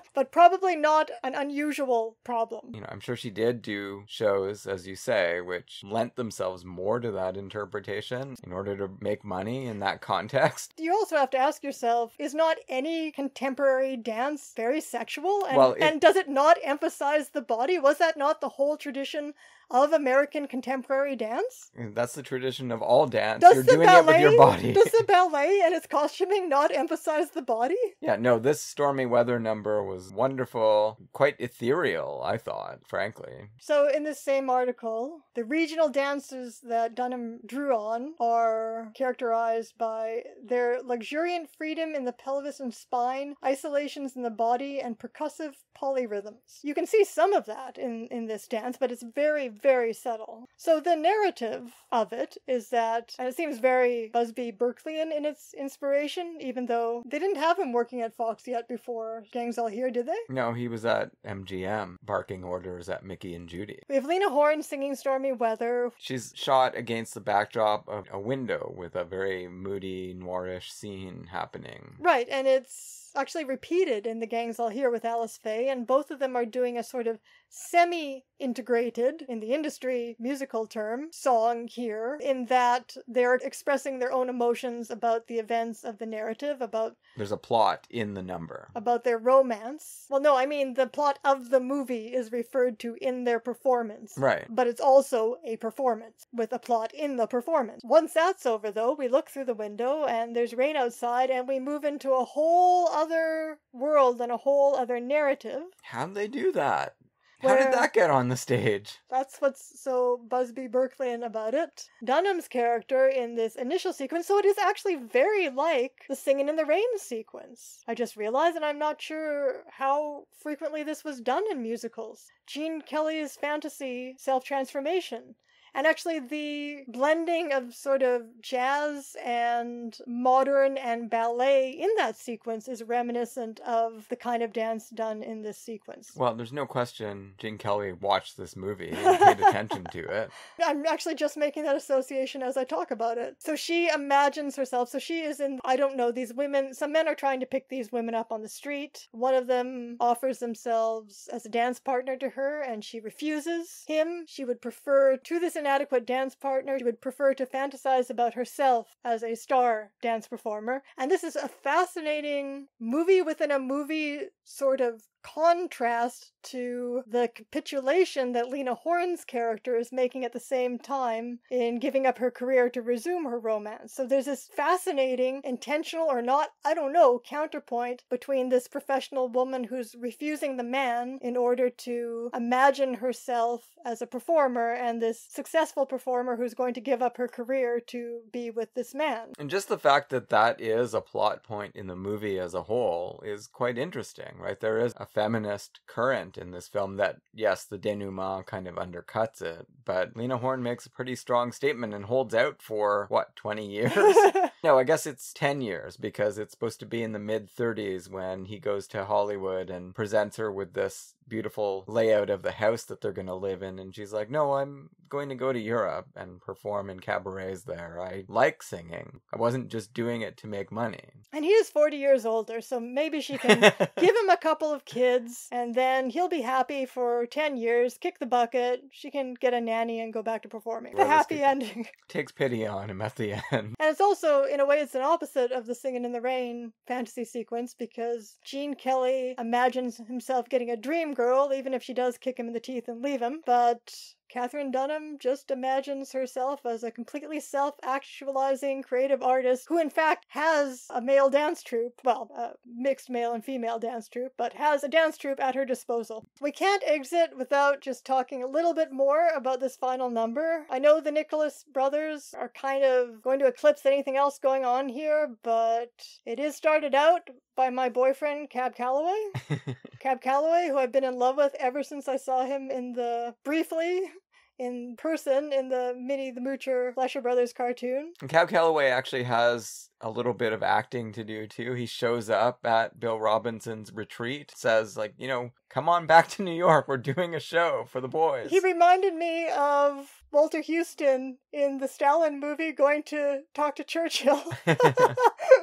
but probably not an unusual problem. You know, I'm sure she did do shows, as you say, which lent themselves more to that interpretation in order to make money in that context. You also have to ask yourself, is not any contemporary dance very sexual? And does it not emphasize the body? Was that not the whole tradition of American contemporary dance? That's the tradition of all dance. You're doing it with your body. Does the ballet and its costuming not emphasize the body? Yeah, no, this Stormy Weather number was wonderful, quite ethereal, I thought, frankly. So in this same article, the regional dances that Dunham drew on are characterized by their luxuriant freedom in the pelvis and spine, isolations in the body, and percussive polyrhythms. You can see some of that in this dance, but it's very, very subtle. So the narrative of it is that, and it seems very Busby Berkeleyan in its inspiration, even though they didn't have him working at Fox yet before Gangs All Here, did they? No, he was at MGM, barking orders at Mickey and Judy. We have Lena Horne singing Stormy Weather. She's shot against the backdrop of a window with a very moody, noirish scene happening. Right, and it's actually repeated in the Gangs All Here with Alice Faye, and both of them are doing a sort of semi-integrated, in the industry musical term, song here, in that they're expressing their own emotions about the events of the narrative, about... There's a plot in the number. About their romance. Well, no, I mean the plot of the movie is referred to in their performance. Right. But it's also a performance, with a plot in the performance. Once that's over, though, we look through the window, and there's rain outside, and we move into a whole other world and a whole other narrative. How'd they do that? How did that get on the stage? That's what's so Busby Berkeleyan about it. Dunham's character in this initial sequence, so it is actually very like the Singin' in the Rain sequence. I just realized, and I'm not sure how frequently this was done in musicals. Gene Kelly's fantasy self-transformation. And actually the blending of sort of jazz and modern and ballet in that sequence is reminiscent of the kind of dance done in this sequence. Well, there's no question Gene Kelly watched this movie and paid attention to it. I'm actually just making that association as I talk about it. So she imagines herself, so she is in, I don't know, these women, some men are trying to pick these women up on the street. One of them offers themselves as a dance partner to her, and she refuses him. She would prefer to this inadequate dance partner. She would prefer to fantasize about herself as a star dance performer. And this is a fascinating movie within a movie sort of contrast to the capitulation that Lena Horne's character is making at the same time in giving up her career to resume her romance. So there's this fascinating, intentional or not, I don't know, counterpoint between this professional woman who's refusing the man in order to imagine herself as a performer and this successful performer who's going to give up her career to be with this man. And just the fact that that is a plot point in the movie as a whole is quite interesting, right? There is a feminist current in this film that, yes, the denouement kind of undercuts it, but Lena Horne makes a pretty strong statement and holds out for, 20 years? No, I guess it's 10 years, because it's supposed to be in the mid-30s when he goes to Hollywood and presents her with this beautiful layout of the house that they're going to live in, and she's like, no, I'm going to go to Europe and perform in cabarets there. I like singing. I wasn't just doing it to make money. And he is 40 years older, so maybe she can give him a couple of kids, and then he'll be happy for 10 years, kick the bucket, she can get a nanny and go back to performing. The happy ending. Takes pity on him at the end. And it's also, in a way, it's an opposite of the Singin' in the Rain fantasy sequence, because Gene Kelly imagines himself getting a dream girl, even if she does kick him in the teeth and leave him, but Katherine Dunham just imagines herself as a completely self-actualizing creative artist who in fact has a male dance troupe, well, a mixed male and female dance troupe, but has a dance troupe at her disposal. We can't exit without just talking a little bit more about this final number. I know the Nicholas brothers are kind of going to eclipse anything else going on here, but it is started out by my boyfriend, Cab Calloway. Cab Calloway, who I've been in love with ever since I saw him briefly in person in the Minnie the Moocher Fleischer Brothers cartoon. And Cab Calloway actually has a little bit of acting to do too. He shows up at Bill Robinson's retreat, says come on back to New York, we're doing a show for the boys. He reminded me of Walter Houston in the Stalin movie going to talk to Churchill.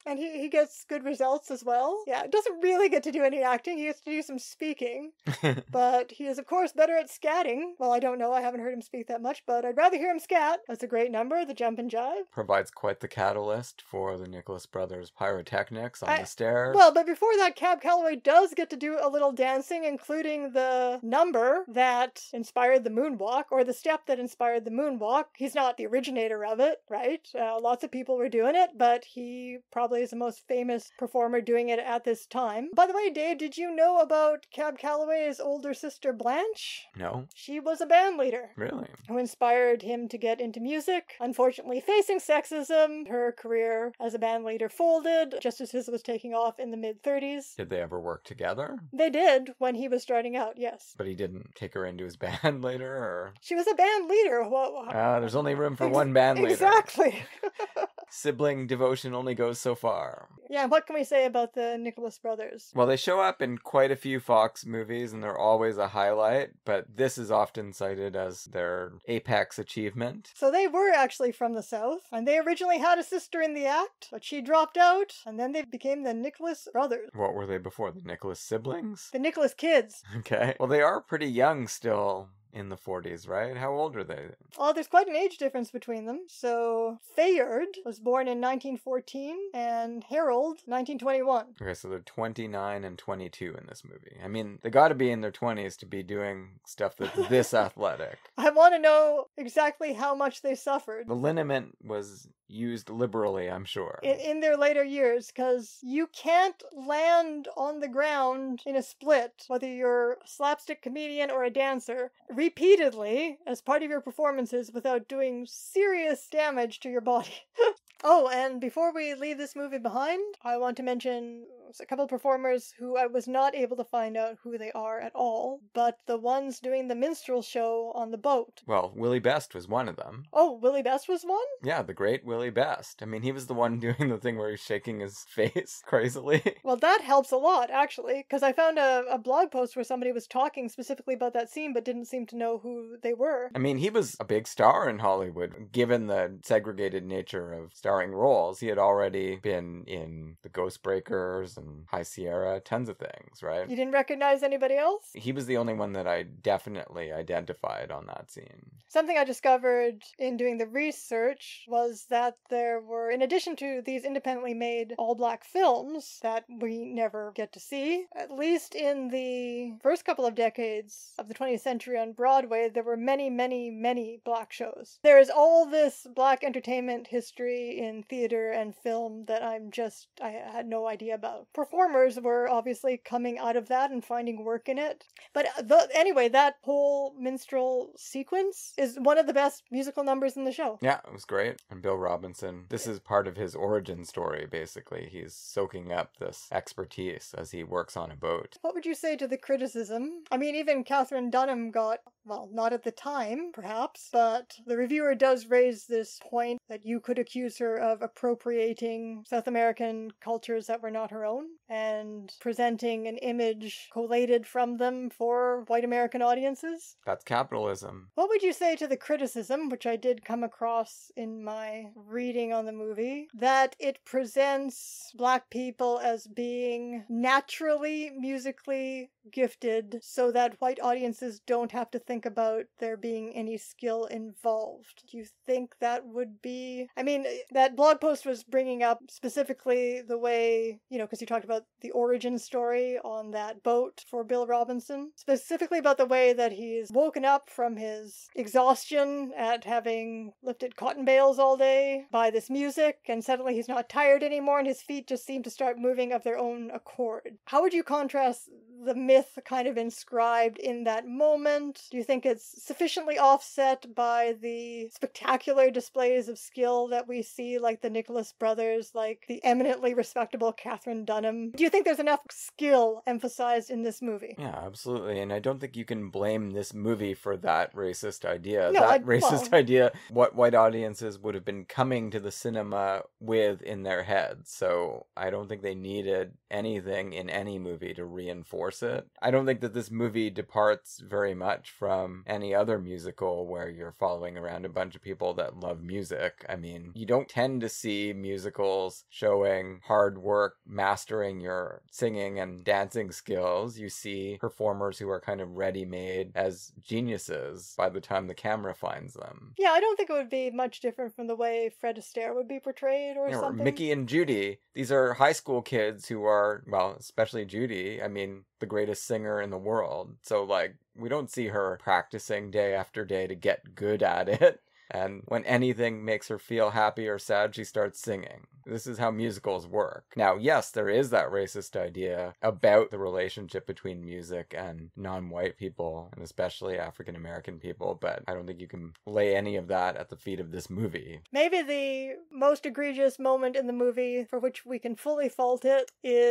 And he gets good results as well. Yeah, doesn't really get to do any acting. He gets to do some speaking. But he is, of course, better at scatting. Well, I don't know. I haven't heard him speak that much, but I'd rather hear him scat. That's a great number, the jump and jive. Provides quite the catalyst for the Nicholas Brothers pyrotechnics on the stairs. Well, but before that, Cab Calloway does get to do a little dancing, including the number that inspired the moonwalk, or the step that inspired the moonwalk. He's not the originator of it, right? Lots of people were doing it, but he probably is the most famous performer doing it at this time. By the way, Dave, did you know about Cab Calloway's older sister Blanche? No. She was a band leader. Really? Who inspired him to get into music. Unfortunately, facing sexism, her career as a band leader folded, just as his was taking off in the mid-30s. Did they ever work together? They did, when he was starting out, yes. But he didn't take her into his band later, or? She was a band leader. There's only room for one band leader. Exactly. Sibling devotion only goes so far. Yeah, and what can we say about the Nicholas brothers? Well, they show up in quite a few Fox movies, and they're always a highlight, but this is often cited as their apex achievement. So they were actually from the South, and they originally had a sister in the act, but she dropped out, and then they became the Nicholas brothers. What were they before? The Nicholas siblings? The Nicholas kids. Okay. Well, they are pretty young still. In the 40s, right? How old are they? Oh, there's quite an age difference between them. So, Fayard was born in 1914 and Harold, 1921. Okay, so they're 29 and 22 in this movie. I mean, they gotta be in their 20s to be doing stuff that's this athletic. I want to know exactly how much they suffered. The liniment was used liberally, I'm sure. In their later years, because you can't land on the ground in a split, whether you're a slapstick comedian or a dancer, repeatedly as part of your performances without doing serious damage to your body. Oh, and before we leave this movie behind, I want to mention a couple of performers who I was not able to find out who they are at all, but the ones doing the minstrel show on the boat. Well, Willie Best was one of them. Oh, Willie Best was one? Yeah, the great Willie Best. I mean, he was the one doing the thing where he's shaking his face crazily. Well, that helps a lot, actually, because I found a blog post where somebody was talking specifically about that scene, but didn't seem to know who they were. I mean, he was a big star in Hollywood, given the segregated nature of starring roles. He had already been in The Ghostbreakers and High Sierra, tons of things, right? You didn't recognize anybody else? He was the only one that I definitely identified on that scene. Something I discovered in doing the research was that there were, in addition to these independently made all-black films that we never get to see, at least in the first couple of decades of the 20th century on Broadway, there were many, many, many black shows. There is all this black entertainment history in theater and film that I had no idea about. Performers were obviously coming out of that and finding work in it. But anyway, that whole minstrel sequence is one of the best musical numbers in the show. Yeah, it was great. And Bill Robinson, this is part of his origin story, basically. He's soaking up this expertise as he works on a boat. What would you say to the criticism? I mean, even Katherine Dunham got, well, not at the time, perhaps, but the reviewer does raise this point that you could accuse her of appropriating South American cultures that were not her own and presenting an image collated from them for white American audiences. That's capitalism. What would you say to the criticism, which I did come across in my reading on the movie, that it presents black people as being naturally musically gifted so that white audiences don't have to think about there being any skill involved? Do you think that would be... I mean, that blog post was bringing up specifically the way, because you talked about the origin story on that boat for Bill Robinson, specifically about the way that he's woken up from his exhaustion at having lifted cotton bales all day by this music, and suddenly he's not tired anymore and his feet just seem to start moving of their own accord. How would you contrast the myth kind of inscribed in that moment? Do you think it's sufficiently offset by the spectacular displays of skill that we see, like the Nicholas brothers, like the eminently respectable Katherine Dunham? Do you think there's enough skill emphasized in this movie? Yeah, absolutely. And I don't think you can blame this movie for that racist idea. No, Idea, what white audiences would have been coming to the cinema with in their heads. So I don't think they needed anything in any movie to reinforce reinforce it. I don't think that this movie departs very much from any other musical where you're following around a bunch of people that love music. I mean, you don't tend to see musicals showing hard work, mastering your singing and dancing skills. You see performers who are kind of ready-made as geniuses by the time the camera finds them. Yeah, I don't think it would be much different from the way Fred Astaire would be portrayed or Or something. Mickey and Judy. These are high school kids who are, well, especially Judy, I mean, the greatest singer in the world. So, like, we don't see her practicing day after day to get good at it. And when anything makes her feel happy or sad, she starts singing. This is how musicals work. Now, yes, there is that racist idea about the relationship between music and non-white people, and especially African-American people, but I don't think you can lay any of that at the feet of this movie. Maybe the most egregious moment in the movie for which we can fully fault it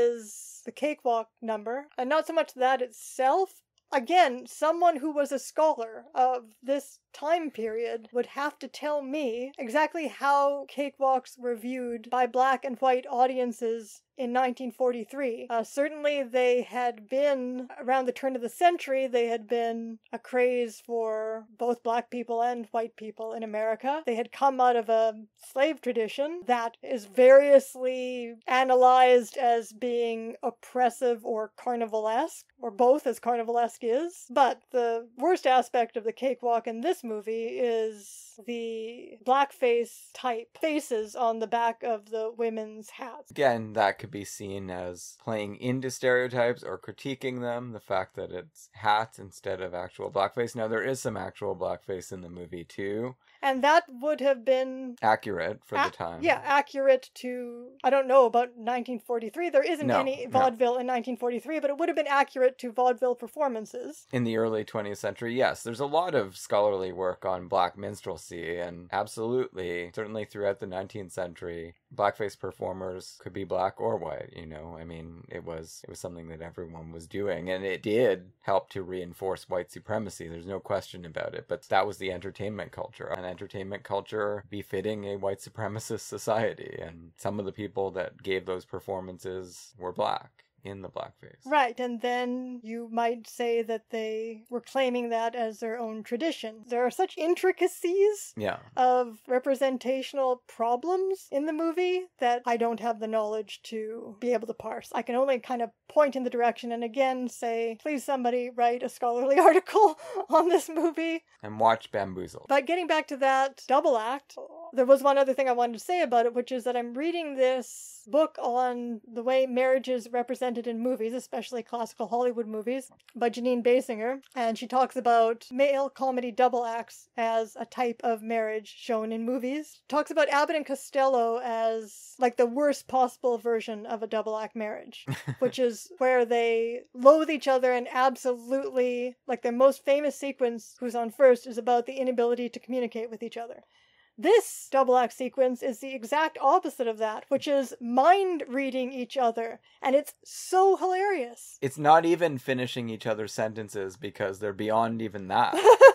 is the cakewalk number. And not so much that itself. Again, someone who was a scholar of this time period would have to tell me exactly how cakewalks were viewed by black and white audiences in 1943. Certainly they had been, around the turn of the century, they had been a craze for both black people and white people in America. They had come out of a slave tradition that is variously analyzed as being oppressive or carnivalesque, or both, as carnivalesque is. But the worst aspect of the cakewalk in this movie is the blackface type faces on the back of the women's hats. Again, that could be seen as playing into stereotypes or critiquing them, the fact that it's hats instead of actual blackface. Now, there is some actual blackface in the movie, too. And that would have been accurate for the time. Yeah, accurate to, I don't know about 1943. There isn't any vaudeville in 1943, but it would have been accurate to vaudeville performances. In the early 20th century, yes. There's a lot of scholarly work on black minstrelsy, and absolutely, certainly throughout the 19th century, blackface performers could be black or white, you know. I mean, it was something that everyone was doing, and it did help to reinforce white supremacy. There's no question about it, but that was the entertainment culture. An entertainment culture befitting a white supremacist society, and some of the people that gave those performances were black in the blackface. Right, and then you might say that they were claiming that as their own tradition. There are such intricacies of representational problems in the movie that I don't have the knowledge to be able to parse. I can only kind of point in the direction and again say, please somebody write a scholarly article on this movie. And watch Bamboozled. But getting back to that double act, there was one other thing I wanted to say about it, which is that I'm reading this book on the way marriage is represented in movies, especially classical Hollywood movies, by Janine Basinger, and she talks about male comedy double acts as a type of marriage shown in movies. Talks about Abbott and Costello as like the worst possible version of a double act marriage, which is where they loathe each other and absolutely, like their most famous sequence, Who's on First, is about the inability to communicate with each other. This double act sequence is the exact opposite of that, which is mind-reading each other, and it's so hilarious. It's not even finishing each other's sentences because they're beyond even that.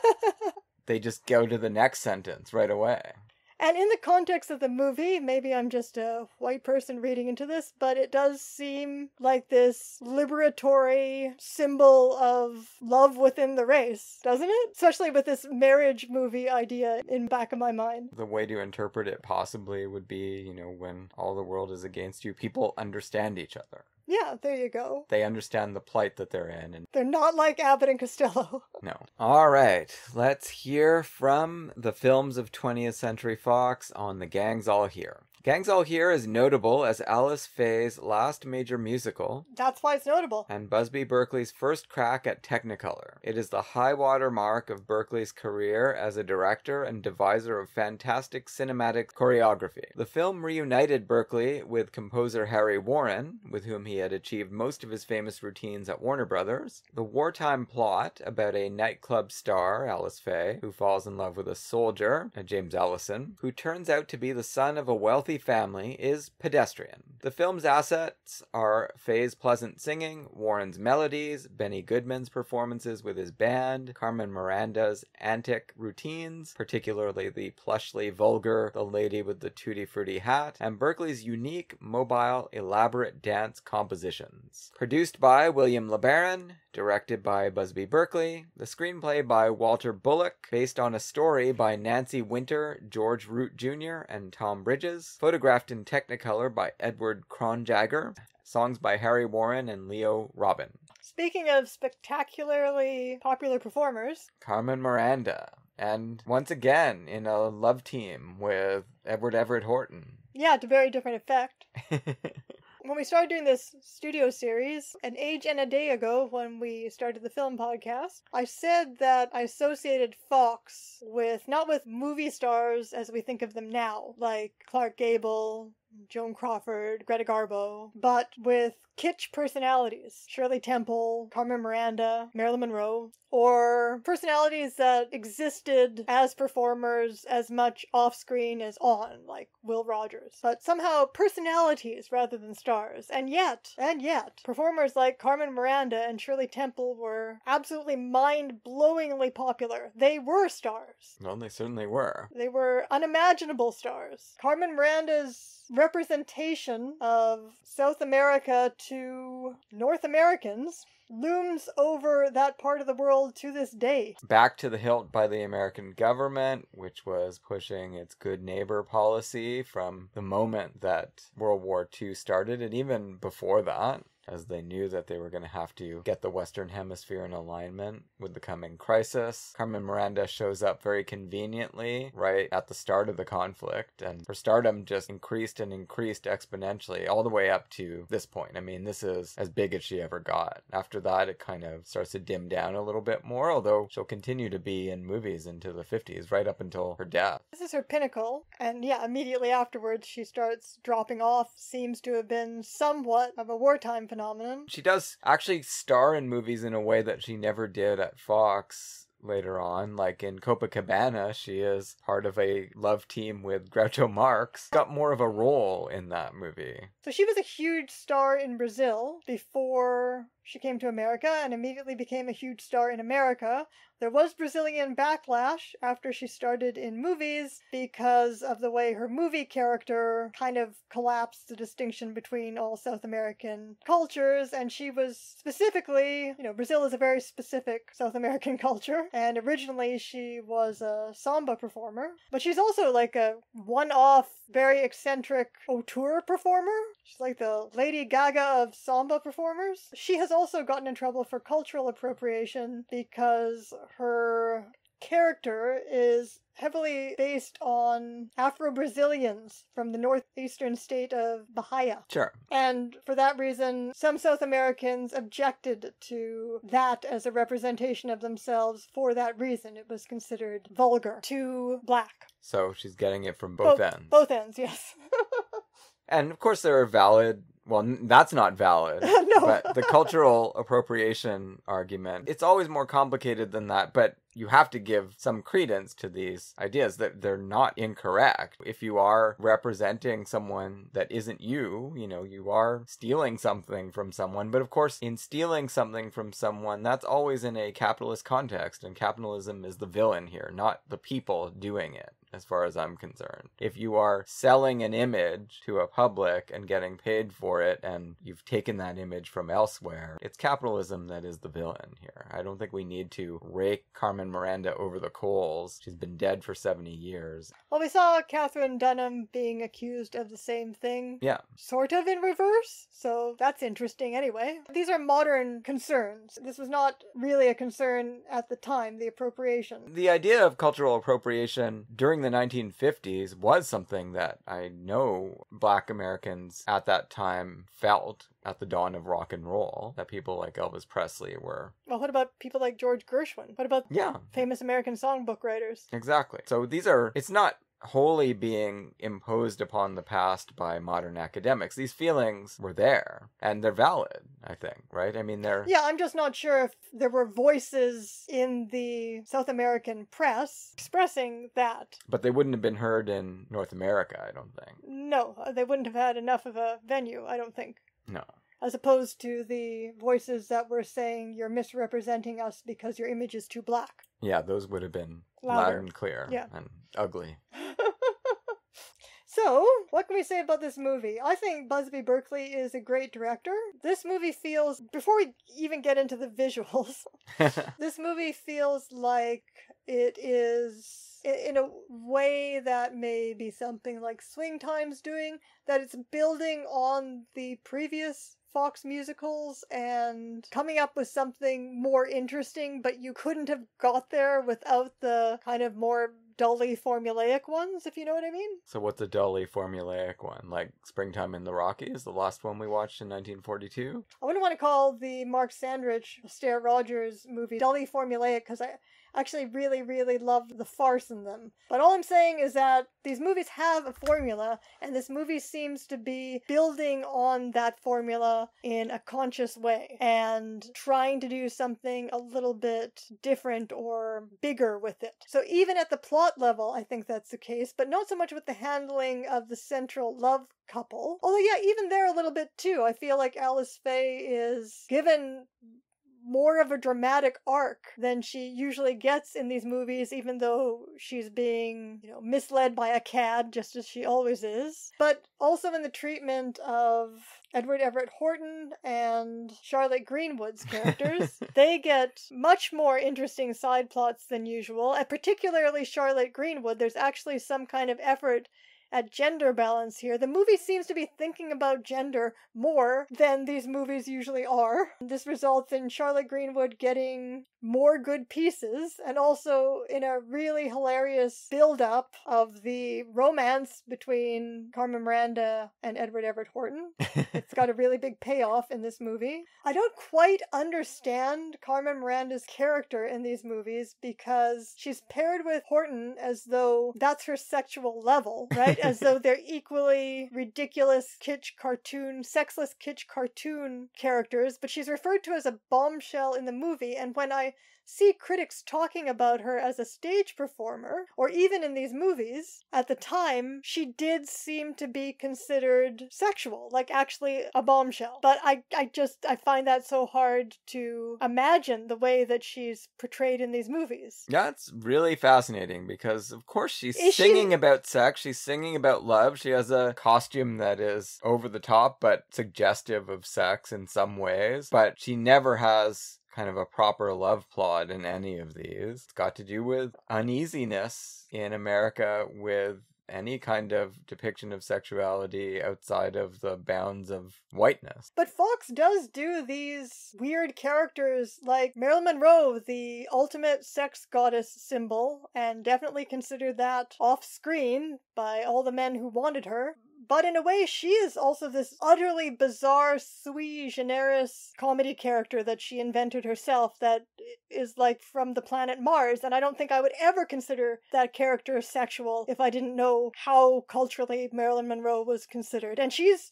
They just go to the next sentence right away. And in the context of the movie, maybe I'm just a white person reading into this, but it does seem like this liberatory symbol of love within the race, doesn't it? Especially with this marriage movie idea in back of my mind. The way to interpret it possibly would be, you know, when all the world is against you, people understand each other. Yeah, there you go. They understand the plight that they're in. And they're not like Abbott and Costello. No. All right, let's hear from the films of 20th Century Fox on The Gang's All Here. Gang's All Here is notable as Alice Faye's last major musical. That's why it's notable. And Busby Berkeley's first crack at Technicolor. It is the high-water mark of Berkeley's career as a director and deviser of fantastic cinematic choreography. The film reunited Berkeley with composer Harry Warren, with whom he had achieved most of his famous routines at Warner Brothers. The wartime plot about a nightclub star, Alice Faye, who falls in love with a soldier, James Ellison, who turns out to be the son of a wealthy wealthy family is pedestrian. The film's assets are Faye's pleasant singing, Warren's melodies, Benny Goodman's performances with his band, Carmen Miranda's antic routines, particularly the plushly vulgar The Lady with the Tutti Frutti Hat, and Berkeley's unique, mobile, elaborate dance compositions. Produced by William LeBaron, directed by Busby Berkeley, the screenplay by Walter Bullock, based on a story by Nancy Winter, George Root Jr., and Tom Bridges, photographed in Technicolor by Edward Kronjagger, songs by Harry Warren and Leo Robin. Speaking of spectacularly popular performers, Carmen Miranda, and once again in a love team with Edward Everett Horton. Yeah, to very different effect. When we started doing this studio series, an age and a day ago when we started the film podcast, I said that I associated Fox with, not with movie stars as we think of them now, like Clark Gable, Joan Crawford, Greta Garbo, but with kitsch personalities. Shirley Temple, Carmen Miranda, Marilyn Monroe, or personalities that existed as performers as much off-screen as on, like Will Rogers. But somehow personalities rather than stars. And yet, performers like Carmen Miranda and Shirley Temple were absolutely mind-blowingly popular. They were stars. Well, they certainly were. They were unimaginable stars. Carmen Miranda's representation of South America to North Americans looms over that part of the world to this day. Back to the hilt by the American government, which was pushing its good neighbor policy from the moment that World War II started, and even before that, as they knew that they were going to have to get the Western Hemisphere in alignment with the coming crisis. Carmen Miranda shows up very conveniently right at the start of the conflict, and her stardom just increased and increased exponentially all the way up to this point. I mean, this is as big as she ever got. After that, it kind of starts to dim down a little bit more, although she'll continue to be in movies into the 50s, right up until her death. This is her pinnacle, and yeah, immediately afterwards she starts dropping off. Seems to have been somewhat of a wartime phenomenon. She does actually star in movies in a way that she never did at Fox later on. Like in Copacabana, she is part of a love team with Groucho Marx. Got more of a role in that movie. So she was a huge star in Brazil before she came to America, and immediately became a huge star in America. There was Brazilian backlash after she started in movies because of the way her movie character kind of collapsed the distinction between all South American cultures, and she was specifically, Brazil is a very specific South American culture, and originally she was a samba performer, but she's also like a one-off, very eccentric auteur performer. She's like the Lady Gaga of samba performers. She has also gotten in trouble for cultural appropriation because her character is heavily based on Afro-Brazilians from the northeastern state of Bahia. Sure. And for that reason, some South Americans objected to that as a representation of themselves for that reason. It was considered vulgar, too black. So she's getting it from both ends. Both ends, yes. And of course there are valid, well, that's not valid, no. But the cultural appropriation argument, it's always more complicated than that, but you have to give some credence to these ideas that they're not incorrect. If you are representing someone that isn't you, you are stealing something from someone. But of course, in stealing something from someone, that's always in a capitalist context, and capitalism is the villain here, not the people doing it, as far as I'm concerned. If you are selling an image to a public and getting paid for it, and you've taken that image from elsewhere, it's capitalism that is the villain here. I don't think we need to rake Carmen Miranda over the coals. She's been dead for 70 years. Well, we saw Catherine Dunham being accused of the same thing. Yeah. Sort of in reverse, so that's interesting anyway. These are modern concerns. This was not really a concern at the time, the appropriation. The idea of cultural appropriation during the 1950s was something that I know Black Americans at that time felt at the dawn of rock and roll, that people like Elvis Presley were. Well, what about people like George Gershwin? What about famous American songbook writers? Exactly. So it's not wholly being imposed upon the past by modern academics. These feelings were there, and they're valid, I think, right? I mean, they're... Yeah, I'm just not sure if there were voices in the South American press expressing that. But they wouldn't have been heard in North America, I don't think. No, they wouldn't have had enough of a venue, I don't think. No. As opposed to the voices that were saying you're misrepresenting us because your image is too black. Yeah, those would have been Louder. loud and clear, Yeah. and ugly. So, what can we say about this movie? I think Busby Berkeley is a great director. This movie feels, before we even get into the visuals, this movie feels like it is, in a way that may be something like Swing Time's doing, that it's building on the previous Fox musicals and coming up with something more interesting, but you couldn't have got there without the kind of more dully formulaic ones, if you know what I mean. So what's a dully formulaic one? Like Springtime in the Rockies, the last one we watched in 1942? I wouldn't want to call the Mark Sandrich, Stair Rogers movie dully formulaic, because I actually really, really love the farce in them. But all I'm saying is that these movies have a formula, and this movie seems to be building on that formula in a conscious way, and trying to do something a little bit different or bigger with it. So even at the plot level, I think that's the case, but not so much with the handling of the central love couple. Although, yeah, even there a little bit too. I feel like Alice Faye is given more of a dramatic arc than she usually gets in these movies, even though she's being, misled by a cad, just as she always is. But also in the treatment of Edward Everett Horton and Charlotte Greenwood's characters, they get much more interesting side plots than usual, and particularly Charlotte Greenwood. There's actually some kind of effort at gender balance here. The movie seems to be thinking about gender more than these movies usually are. This results in Charlotte Greenwood getting more good pieces, and also in a really hilarious build-up of the romance between Carmen Miranda and Edward Everett Horton. It's got a really big payoff in this movie. I don't quite understand Carmen Miranda's character in these movies, because she's paired with Horton as though that's her sexual level, right? As though they're equally ridiculous sexless kitsch cartoon characters, but she's referred to as a bombshell in the movie, and when I see critics talking about her as a stage performer, or even in these movies, at the time, she did seem to be considered sexual, like actually a bombshell. But I find that so hard to imagine the way that she's portrayed in these movies. Yeah, it's really fascinating, because of course she's singing about sex, she's singing about love, she has a costume that is over the top but suggestive of sex in some ways, but she never has kind of a proper love plot in any of these. It's got to do with uneasiness in America with any kind of depiction of sexuality outside of the bounds of whiteness. But Fox does do these weird characters like Marilyn Monroe, the ultimate sex goddess symbol, and definitely considered that off screen by all the men who wanted her. But in a way, she is also this utterly bizarre, sui generis comedy character that she invented herself that is like from the planet Mars, and I don't think I would ever consider that character sexual if I didn't know how culturally Marilyn Monroe was considered. And she's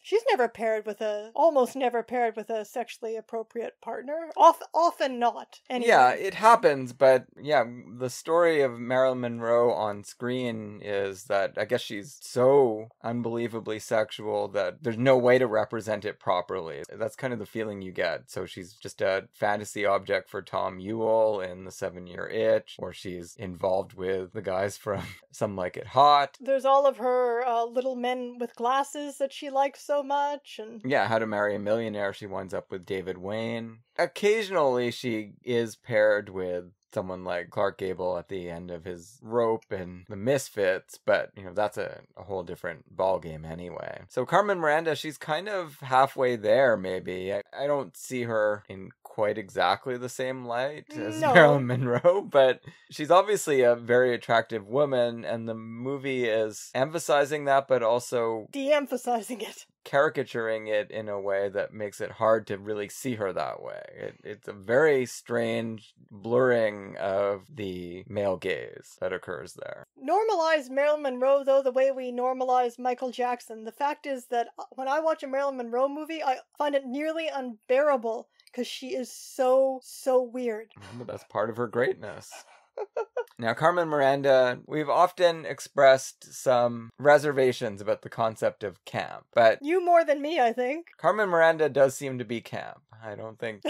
almost never paired with a sexually appropriate partner. Often not. Anyway. Yeah, it happens, but yeah, the story of Marilyn Monroe on screen is that I guess she's so unbelievably sexual that there's no way to represent it properly. That's kind of the feeling you get. So she's just a fantasy object for Tom Ewell in The 7-Year Itch, or she's involved with the guys from Some Like It Hot. There's all of her little men with glasses that she likes so much. And yeah, How to Marry a Millionaire, she winds up with David Wayne. Occasionally she is paired with someone like Clark Gable at the end of his rope and the Misfits, but, that's a whole different ballgame anyway. So Carmen Miranda, she's kind of halfway there, maybe. I don't see her in quite exactly the same light as No. Marilyn Monroe, but she's obviously a very attractive woman, and the movie is emphasizing that, but also de-emphasizing it. Caricaturing it in a way that makes it hard to really see her that way. It's a very strange blurring of the male gaze that occurs there. Normalize Marilyn Monroe, though, the way we normalize Michael Jackson. The fact is that when I watch a Marilyn Monroe movie, I find it nearly unbearable because she is so weird. But that's part of her greatness. Now, Carmen Miranda, we've often expressed some reservations about the concept of camp, but... You more than me, I think. Carmen Miranda does seem to be camp. I don't think...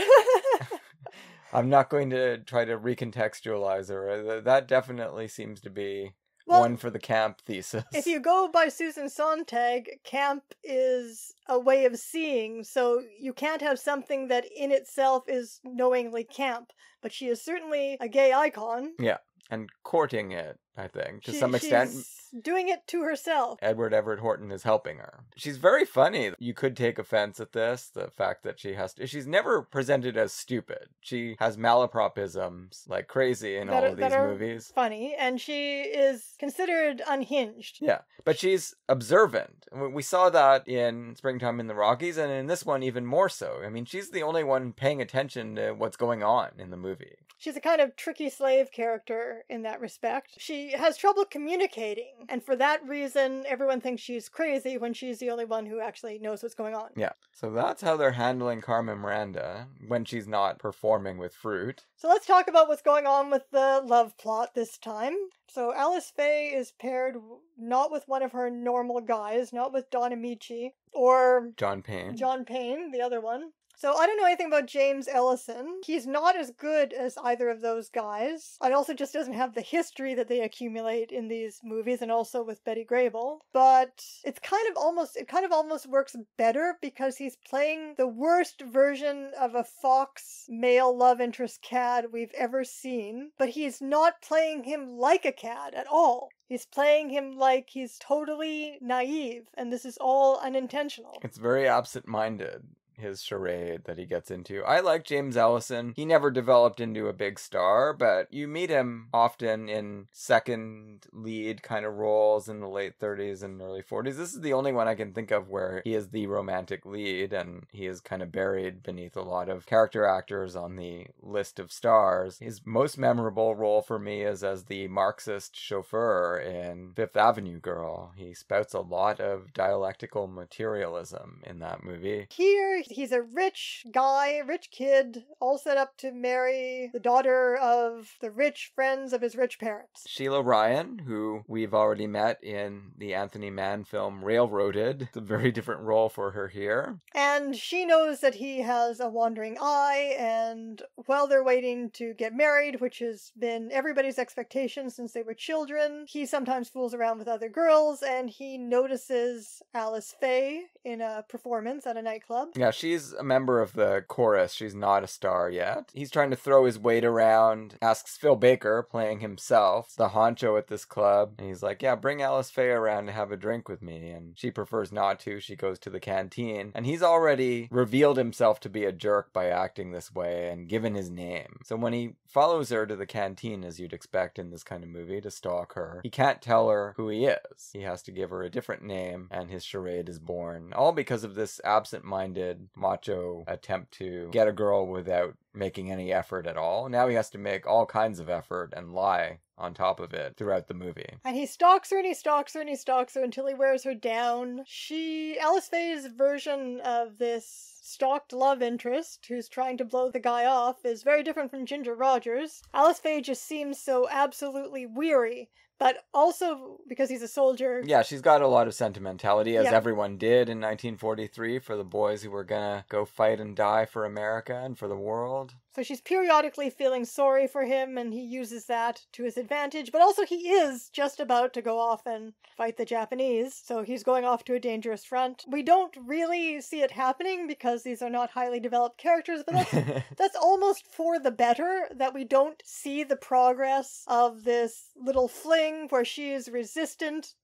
I'm not going to try to recontextualize her. That definitely seems to be one for the camp thesis. If you go by Susan Sontag, camp is a way of seeing, so you can't have something that in itself is knowingly camp. But she is certainly a gay icon. Yeah, and courting it, I think, to some extent. She's doing it to herself. Edward Everett Horton is helping her. She's very funny. You could take offense at this, the fact that she's never presented as stupid. She has malapropisms like crazy in all of these movies. Funny, and she is considered unhinged. Yeah, but she's observant. We saw that in Springtime in the Rockies, and in this one even more so. I mean, she's the only one paying attention to what's going on in the movie. She's a kind of tricky slave character in that respect. She has trouble communicating, and for that reason, everyone thinks she's crazy when she's the only one who actually knows what's going on. Yeah, so that's how they're handling Carmen Miranda when she's not performing with fruit. So let's talk about what's going on with the love plot this time. So Alice Faye is paired not with one of her normal guys, not with Don Amici, or John Payne, the other one. So I don't know anything about James Ellison. He's not as good as either of those guys. And also just doesn't have the history that they accumulate in these movies, and also with Betty Grable. But it kind of almost works better because he's playing the worst version of a Fox male love interest cad we've ever seen. But he's not playing him like a cad at all. He's playing him like he's totally naive, and this is all unintentional. It's very absent-minded, his charade that he gets into. I like James Ellison. He never developed into a big star, but you meet him often in second lead kind of roles in the late 30s and early 40s. This is the only one I can think of where he is the romantic lead, and he is kind of buried beneath a lot of character actors on the list of stars. His most memorable role for me is as the Marxist chauffeur in Fifth Avenue Girl. He spouts a lot of dialectical materialism in that movie. Here, he's a rich guy, rich kid, all set up to marry the daughter of the rich friends of his rich parents. Sheila Ryan, who we've already met in the Anthony Mann film Railroaded. It's a very different role for her here. And she knows that he has a wandering eye, and while they're waiting to get married, which has been everybody's expectation since they were children, he sometimes fools around with other girls, and he notices Alice Faye in a performance at a nightclub. Yeah, she's a member of the chorus. She's not a star yet. He's trying to throw his weight around, asks Phil Baker, playing himself, the honcho at this club, and he's like, yeah, bring Alice Faye around to have a drink with me, and she prefers not to. She goes to the canteen, and he's already revealed himself to be a jerk by acting this way and given his name. So when he follows her to the canteen, as you'd expect in this kind of movie, to stalk her, he can't tell her who he is. He has to give her a different name, and his charade is born, all because of this absent-minded macho attempt to get a girl without making any effort at all. Now he has to make all kinds of effort and lie on top of it throughout the movie. And he stalks her and he stalks her and he stalks her until he wears her down. Alice Faye's version of this stalked love interest who's trying to blow the guy off is very different from Ginger Rogers. Alice Faye just seems so absolutely weary. But also because he's a soldier. Yeah, she's got a lot of sentimentality, as everyone did in 1943 for the boys who were gonna go fight and die for America and for the world. So she's periodically feeling sorry for him, and he uses that to his advantage. But also he is just about to go off and fight the Japanese, so he's going off to a dangerous front. We don't really see it happening because these are not highly developed characters, but that's almost for the better, that we don't see the progress of this little fling where she is resistant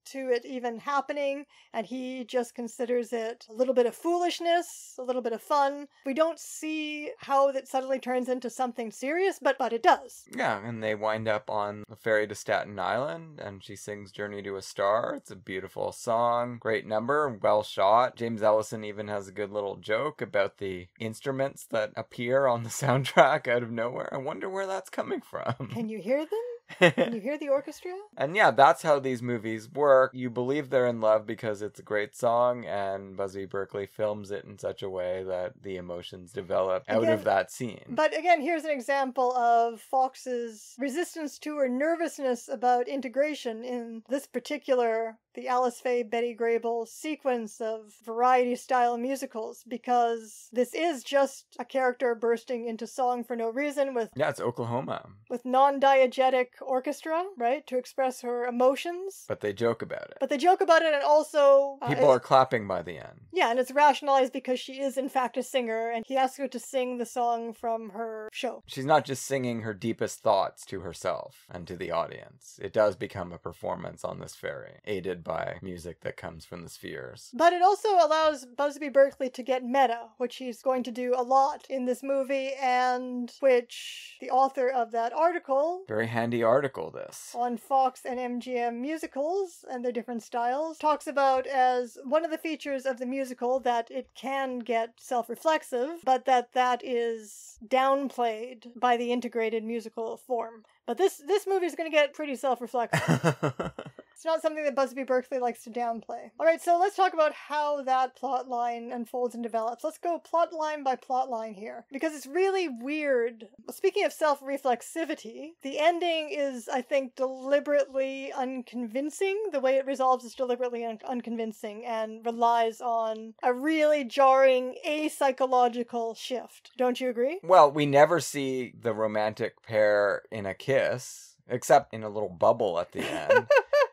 to it even happening, and he just considers it a little bit of foolishness, a little bit of fun. We don't see how that suddenly turns into something serious, but it does. Yeah, and they wind up on a ferry to Staten Island, and she sings Journey to a Star. It's a beautiful song, great number, well shot. James Ellison even has a good little joke about the instruments that appear on the soundtrack out of nowhere. I wonder where that's coming from. Can you hear them? Can you hear the orchestra? And yeah, that's how these movies work. You believe they're in love because it's a great song, and Busby Berkeley films it in such a way that the emotions develop out of that scene. But again, here's an example of Fox's resistance to or nervousness about integration in this particular, the Alice Faye, Betty Grable sequence of variety-style musicals, because this is just a character bursting into song for no reason with... Yeah, it's Oklahoma. With non-diegetic orchestra, right, to express her emotions. But they joke about it. And also... people are clapping by the end. Yeah, and it's rationalized because she is in fact a singer, and he asks her to sing the song from her show. She's not just singing her deepest thoughts to herself and to the audience. It does become a performance on this ferry, aided by music that comes from the spheres. But it also allows Busby Berkeley to get meta, which he's going to do a lot in this movie, and which the author of that article... Very handy article, this. On Fox and MGM musicals and their different styles, talks about as one of the features of the musical that it can get self-reflexive, but that is downplayed by the integrated musical form. But this movie is going to get pretty self-reflexive. It's not something that Busby Berkeley likes to downplay. Alright, so let's talk about how that plot line unfolds and develops. Let's go plot line by plot line here, because it's really weird. Speaking of self-reflexivity, the ending is, I think, deliberately unconvincing. The way it resolves is deliberately unconvincing and relies on a really jarring apsychological shift. Don't you agree? Well, we never see the romantic pair in a kiss, except in a little bubble at the end.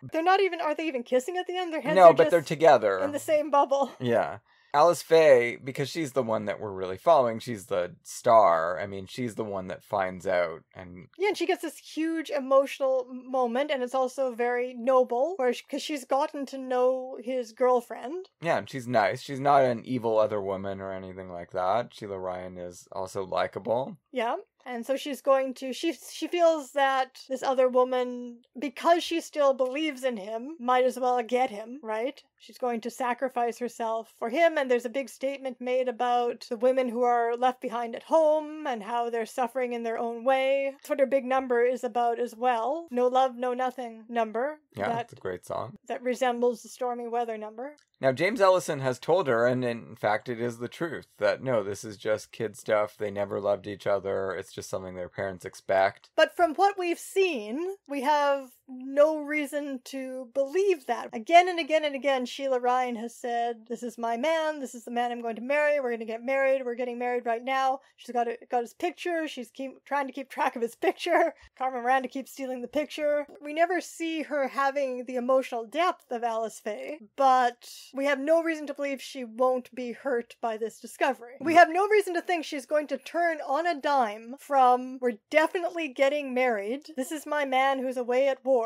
Are they even kissing at the end? Their heads no, are but just they're together. in the same bubble. Yeah. Alice Faye, because she's the one that we're really following, she's the star. I mean, she's the one that finds out. And she gets this huge emotional moment, and it's also very noble, because she's gotten to know his girlfriend. Yeah, and she's nice. She's not an evil other woman or anything like that. Sheila Ryan is also likable. Yeah. And so she's going to, she feels that this other woman, because she still believes in him, might as well get him, right? She's going to sacrifice herself for him, and there's a big statement made about the women who are left behind at home and how they're suffering in their own way. That's what her big number is about as well. No Love, No Nothing number. Yeah, that's a great song. That resembles the Stormy Weather number. Now, James Ellison has told her, and in fact it is the truth, that no, this is just kid stuff. They never loved each other. It's just something their parents expect. But from what we've seen, we have no reason to believe that. Again and again and again, Sheila Ryan has said, this is my man, this is the man I'm going to marry, we're going to get married, we're getting married right now. She's got his picture, she's trying to keep track of his picture. Carmen Miranda keeps stealing the picture. We never see her having the emotional depth of Alice Faye, but we have no reason to believe she won't be hurt by this discovery. We have no reason to think she's going to turn on a dime from, we're definitely getting married, this is my man who's away at war,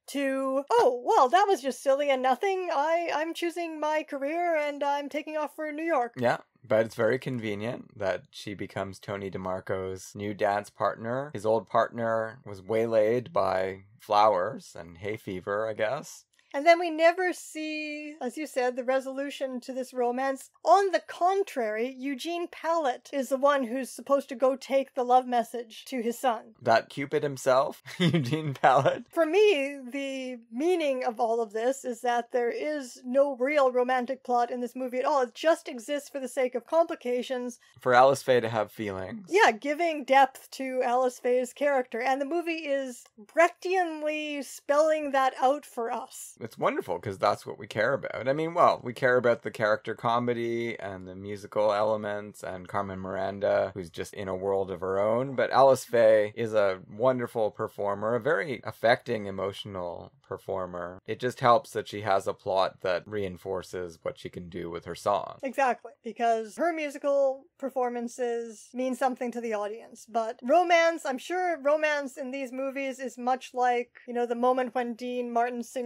to, oh, well, that was just silly and nothing. I'm choosing my career and I'm taking off for New York. Yeah, but it's very convenient that she becomes Tony DeMarco's new dance partner. His old partner was waylaid by flowers and hay fever, I guess. And then we never see, as you said, the resolution to this romance. On the contrary, Eugene Pallett is the one who's supposed to go take the love message to his son. That Cupid himself, Eugene Pallett. For me, the meaning of all of this is that there is no real romantic plot in this movie at all. It just exists for the sake of complications. For Alice Faye to have feelings. Yeah, giving depth to Alice Faye's character. And the movie is Brechtianly spelling that out for us. It's wonderful because that's what we care about. I mean, well, we care about the character comedy and the musical elements and Carmen Miranda, who's just in a world of her own. But Alice Faye is a wonderful performer, a very affecting, emotional performer. It just helps that she has a plot that reinforces what she can do with her song. Exactly, because her musical performances mean something to the audience. But romance, I'm sure romance in these movies is much like, the moment when Dean Martin sings the song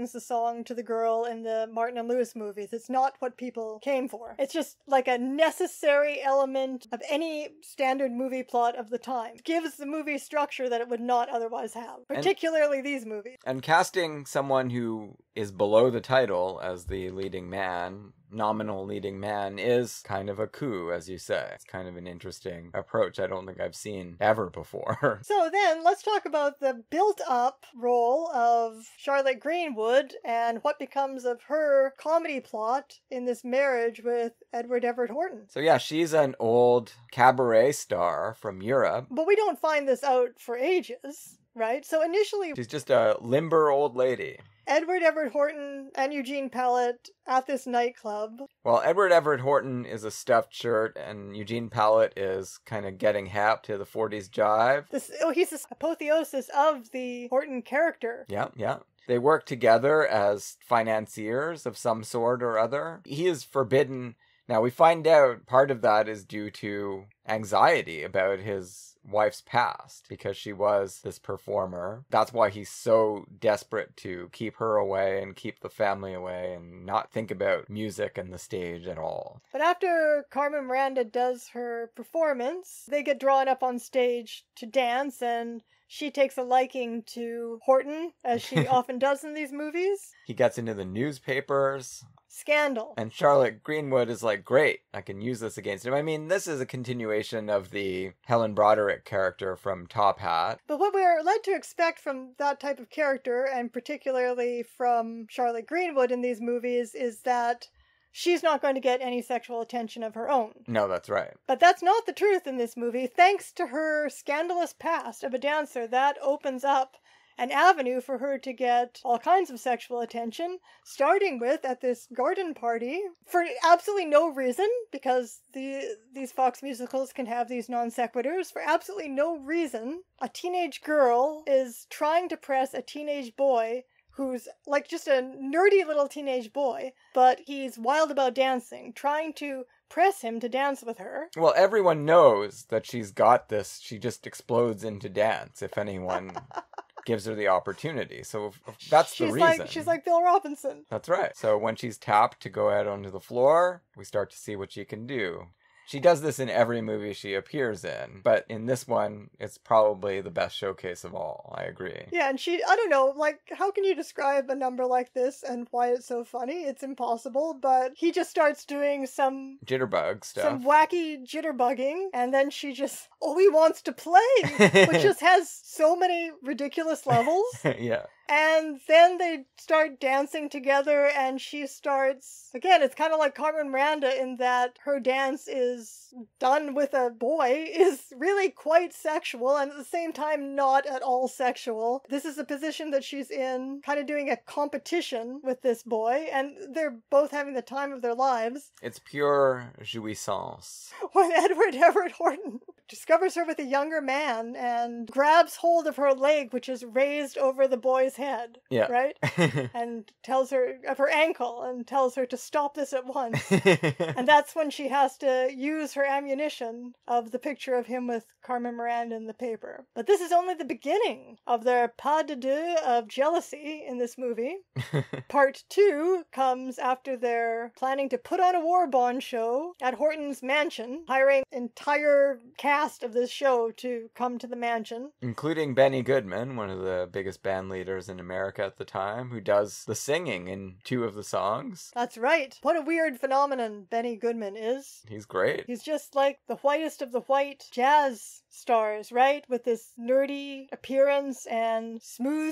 belong to the girl in the Martin and Lewis movies. It's not what people came for. It's just like a necessary element of any standard movie plot of the time. It gives the movie structure that it would not otherwise have, particularly these movies. And casting someone who is below the title as the leading man, nominal leading man, is kind of a coup, as you say. It's kind of an interesting approach I don't think I've seen ever before. So then, let's talk about the built-up role of Charlotte Greenwood and what becomes of her comedy plot in this marriage with Edward Everett Horton. So yeah, she's an old cabaret star from Europe. But we don't find this out for ages, right? So initially, she's just a limber old lady. Edward Everett Horton and Eugene Pallett at this nightclub. Well, Edward Everett Horton is a stuffed shirt, and Eugene Pallett is kind of getting hap to the 40s jive. He's the apotheosis of the Horton character. Yeah. They work together as financiers of some sort or other. He is forbidden. Now, we find out part of that is due to anxiety about his wife's past, because she was this performer. That's why he's so desperate to keep her away and keep the family away and not think about music and the stage at all. But after Carmen Miranda does her performance, they get drawn up on stage to dance, and she takes a liking to Horton, as she often does in these movies. He gets into the newspapers. Scandal. And Charlotte Greenwood is like, great, I can use this against him. I mean, this is a continuation of the Helen Broderick character from Top Hat. But what we're led to expect from that type of character, and particularly from Charlotte Greenwood in these movies, is that she's not going to get any sexual attention of her own. No, that's right. But that's not the truth in this movie. Thanks to her scandalous past of a dancer, that opens up an avenue for her to get all kinds of sexual attention, starting with, at this garden party, for absolutely no reason, because these Fox musicals can have these non sequiturs, for absolutely no reason, a teenage girl is trying to press a teenage boy who's like just a nerdy little teenage boy, but he's wild about dancing, trying to press him to dance with her. Well, everyone knows that she's got this. She just explodes into dance if anyone gives her the opportunity. So that's the reason. She's like Bill Robinson. That's right. So when she's tapped to go out onto the floor, we start to see what she can do. She does this in every movie she appears in, but in this one, it's probably the best showcase of all. I agree. Yeah, and I don't know, like, how can you describe a number like this and why it's so funny? It's impossible, but he just starts doing some jitterbug stuff. Some wacky jitterbugging, and then she just, he wants to play, which just has so many ridiculous levels. Yeah. And then they start dancing together, and she starts, again, it's kind of like Carmen Miranda in that her dance is done with a boy, is really quite sexual, and at the same time not at all sexual. This is a position that she's in, kind of doing a competition with this boy, and they're both having the time of their lives. It's pure jouissance. When Edward Everett Horton discovers her with a younger man and grabs hold of her leg, which is raised over the boy's head, yeah. Right? And tells her of her ankle and tells her to stop this at once. And that's when she has to use her ammunition of the picture of him with Carmen Miranda in the paper. But this is only the beginning of their pas de deux of jealousy in this movie. Part 2 comes after they're planning to put on a war bond show at Horton's mansion, hiring entire cast of this show to come to the mansion. Including Benny Goodman, one of the biggest band leaders in America at the time, who does the singing in 2 of the songs. That's right. What a weird phenomenon Benny Goodman is. He's great. He's just like the whitest of the white jazz stars, right? With this nerdy appearance and smooth,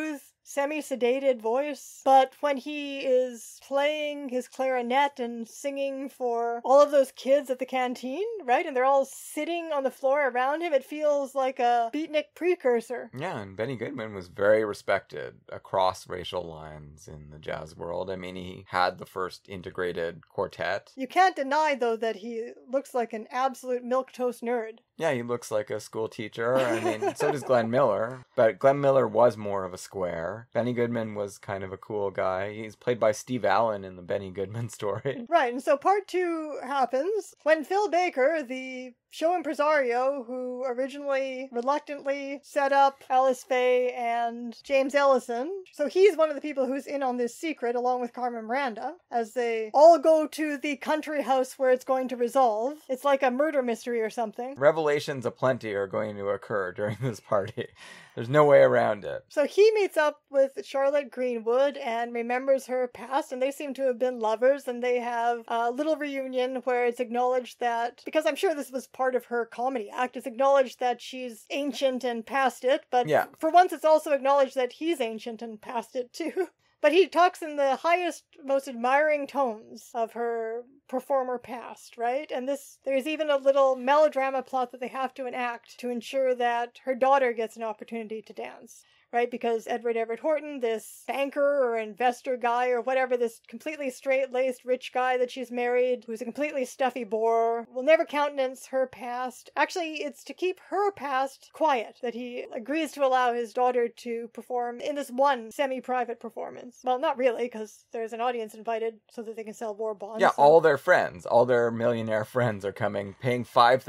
semi-sedated voice. But when he is playing his clarinet and singing for all of those kids at the canteen, right? And they're all sitting on the floor around him, it feels like a beatnik precursor. Yeah, and Benny Goodman was very respected across racial lines in the jazz world. I mean, he had the first integrated quartet. You can't deny, though, that he looks like an absolute milquetoast nerd. Yeah, he looks like a school teacher. I mean, so does Glenn Miller. But Glenn Miller was more of a square. Benny Goodman was kind of a cool guy. He's played by Steve Allen in the Benny Goodman story. Right, and so part 2 happens when Phil Baker, the show impresario who originally reluctantly set up Alice Faye and James Ellison. So he's one of the people who's in on this secret along with Carmen Miranda as they all go to the country house where it's going to resolve. It's like a murder mystery or something. Revelations aplenty are going to occur during this party. There's no way around it. So he meets up with Charlotte Greenwood and remembers her past, and they seem to have been lovers, and they have a little reunion where it's acknowledged that, because I'm sure this was part of her comedy act, it's acknowledged that she's ancient and past it, but for once it's also acknowledged that he's ancient and past it too. But he talks in the highest, most admiring tones of her performer past, right? And there's even a little melodrama plot that they have to enact to ensure that her daughter gets an opportunity to dance. Right, because Edward Everett Horton, this banker or investor guy or whatever, this completely straight-laced rich guy that she's married, who's a completely stuffy bore, will never countenance her past. Actually, it's to keep her past quiet that he agrees to allow his daughter to perform in this one semi-private performance. Well, not really, because there's an audience invited so that they can sell war bonds. Yeah, so all their friends, all their millionaire friends are coming, paying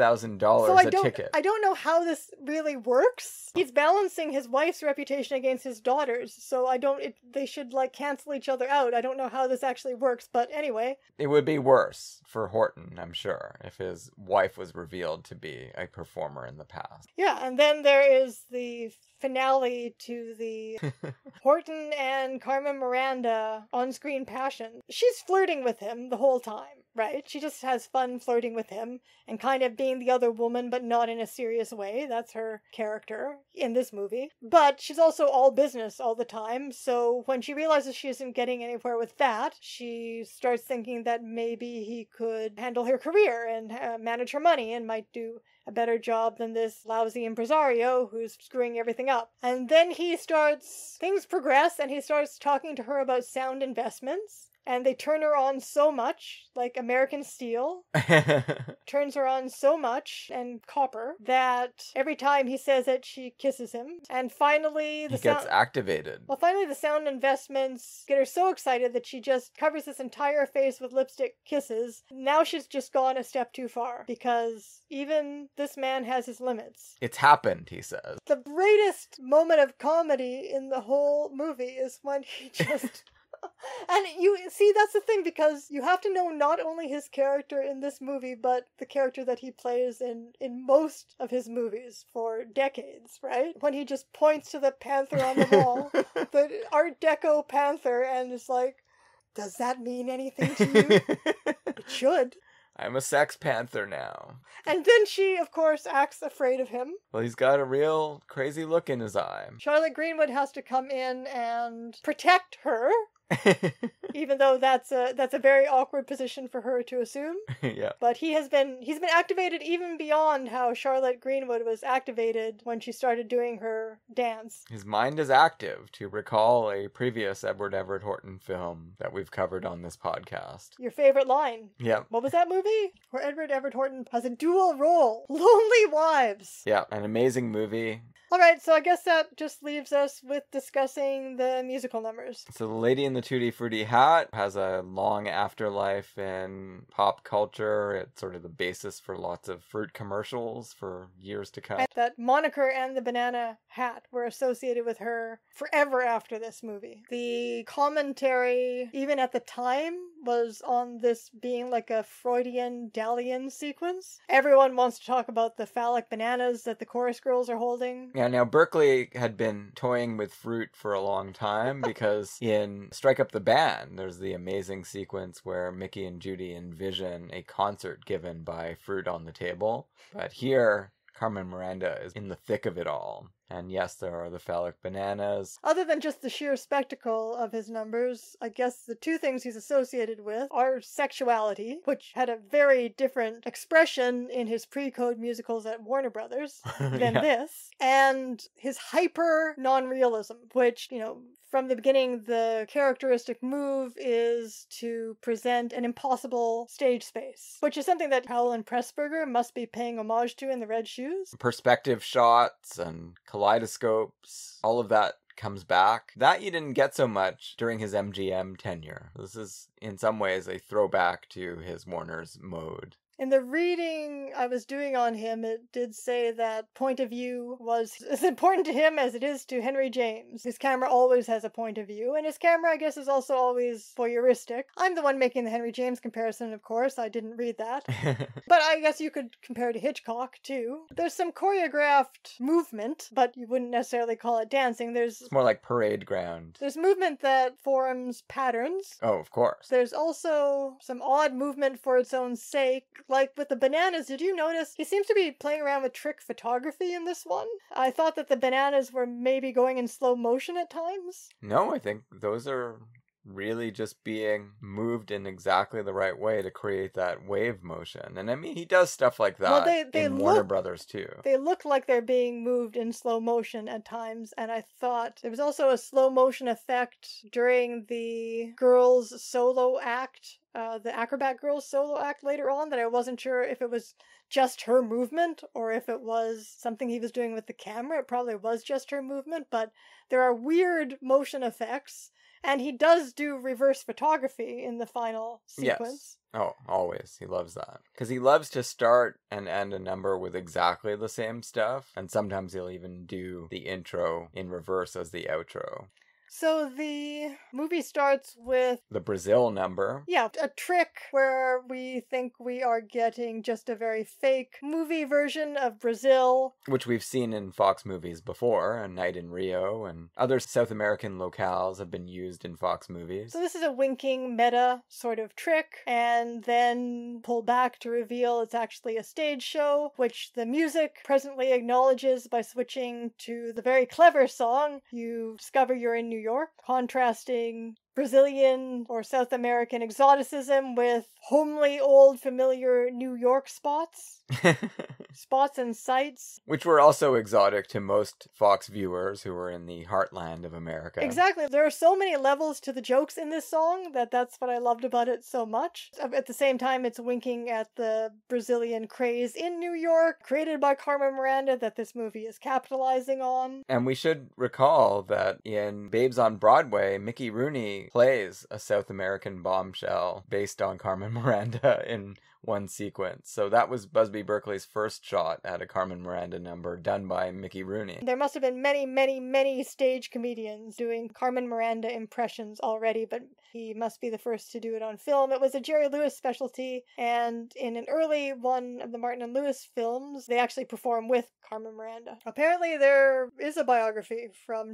$5,000 a ticket. I don't know how this really works. He's balancing his wife's reputation against his daughters, so they should cancel each other out. I don't know how this actually works, but anyway. It would be worse for Horton, I'm sure, if his wife was revealed to be a performer in the past. Yeah, and then there is the finale to the Horton and Carmen Miranda on-screen passion. She's flirting with him the whole time, right? She just has fun flirting with him and kind of being the other woman, but not in a serious way. That's her character in this movie. But she's also all business all the time, so when she realizes she isn't getting anywhere with that, she starts thinking that maybe he could handle her career and manage her money and might do a better job than this lousy impresario who's screwing everything up. And then things progress, and he starts talking to her about sound investments. And they turn her on so much, like American Steel, turns her on so much, and copper, that every time he says it, she kisses him. And finally, he gets activated. Well, finally the sound investments get her so excited that she just covers his entire face with lipstick kisses. Now she's just gone a step too far, because even this man has his limits. It's happened, he says. The greatest moment of comedy in the whole movie is when he just... And you see, that's the thing, because you have to know not only his character in this movie, but the character that he plays in most of his movies for decades, right? When he just points to the panther on the wall, the Art Deco panther, and is like, does that mean anything to you? It should. I'm a sex panther now. And then she, of course, acts afraid of him. Well, he's got a real crazy look in his eye. Charlotte Greenwood has to come in and protect her. Even though that's a very awkward position for her to assume. Yeah. But he's been activated even beyond how Charlotte Greenwood was activated when she started doing her dance. His mind is active, to recall a previous Edward Everett Horton film that we've covered on this podcast. Your favorite line. Yeah. What was that movie? Where Edward Everett Horton has a dual role. Lonely Wives. Yeah, an amazing movie. Alright, so I guess that just leaves us with discussing the musical numbers. So The Lady in the Tutti Frutti Hat has a long afterlife in pop culture. It's sort of the basis for lots of fruit commercials for years to come. And that moniker and the banana hat were associated with her forever after this movie. The commentary, even at the time, was on this being like a Freudian Dalian sequence. Everyone wants to talk about the phallic bananas that the chorus girls are holding. Yeah, now Berkeley had been toying with fruit for a long time because in Strike Up the Band, there's the amazing sequence where Mickey and Judy envision a concert given by fruit on the table. But here, Carmen Miranda is in the thick of it all. And yes, there are the phallic bananas. Other than just the sheer spectacle of his numbers, I guess the two things he's associated with are sexuality, which had a very different expression in his pre-code musicals at Warner Brothers than this, and his hyper non-realism, which, from the beginning, the characteristic move is to present an impossible stage space, which is something that Powell and Pressburger must be paying homage to in The Red Shoes. Perspective shots and kaleidoscopes, all of that comes back. That you didn't get so much during his MGM tenure. This is, in some ways, a throwback to his Warner's mode. In the reading I was doing on him, it did say that point of view was as important to him as it is to Henry James. His camera always has a point of view, and his camera, I guess, is also always voyeuristic. I'm the one making the Henry James comparison, of course. I didn't read that. But I guess you could compare to Hitchcock, too. There's some choreographed movement, but you wouldn't necessarily call it dancing. It's more like parade ground. There's movement that forms patterns. Oh, of course. There's also some odd movement for its own sake. Like with the bananas, did you notice he seems to be playing around with trick photography in this one? I thought that the bananas were maybe going in slow motion at times. No, I think those are really just being moved in exactly the right way to create that wave motion. And I mean, he does stuff like that in Warner Brothers too. They look like they're being moved in slow motion at times, and I thought there was also a slow motion effect during the girls' solo act, the Acrobat Girls solo act later on, that I wasn't sure if it was just her movement or if it was something he was doing with the camera. It probably was just her movement, but there are weird motion effects. And he does do reverse photography in the final sequence. Yes. Oh, always. He loves that. Because he loves to start and end a number with exactly the same stuff. And sometimes he'll even do the intro in reverse as the outro. So the movie starts with the Brazil number. Yeah, a trick where we think we are getting just a very fake movie version of Brazil. Which we've seen in Fox movies before, A Night in Rio, and other South American locales have been used in Fox movies. So this is a winking meta sort of trick, and then pull back to reveal it's actually a stage show, which the music presently acknowledges by switching to the very clever song, You Discover You're in New York, contrasting Brazilian or South American exoticism with homely, old, familiar New York spots. Spots and sights. Which were also exotic to most Fox viewers who were in the heartland of America. Exactly. There are so many levels to the jokes in this song that's what I loved about it so much. At the same time, it's winking at the Brazilian craze in New York, created by Carmen Miranda, that this movie is capitalizing on. And we should recall that in Babes on Broadway, Mickey Rooney plays a South American bombshell based on Carmen Miranda in one sequence. So that was Busby Berkeley's first shot at a Carmen Miranda number done by Mickey Rooney. There must have been many, many, many stage comedians doing Carmen Miranda impressions already, but he must be the first to do it on film. It was a Jerry Lewis specialty, and in an early one of the Martin and Lewis films, they actually perform with Carmen Miranda. Apparently there is a biography from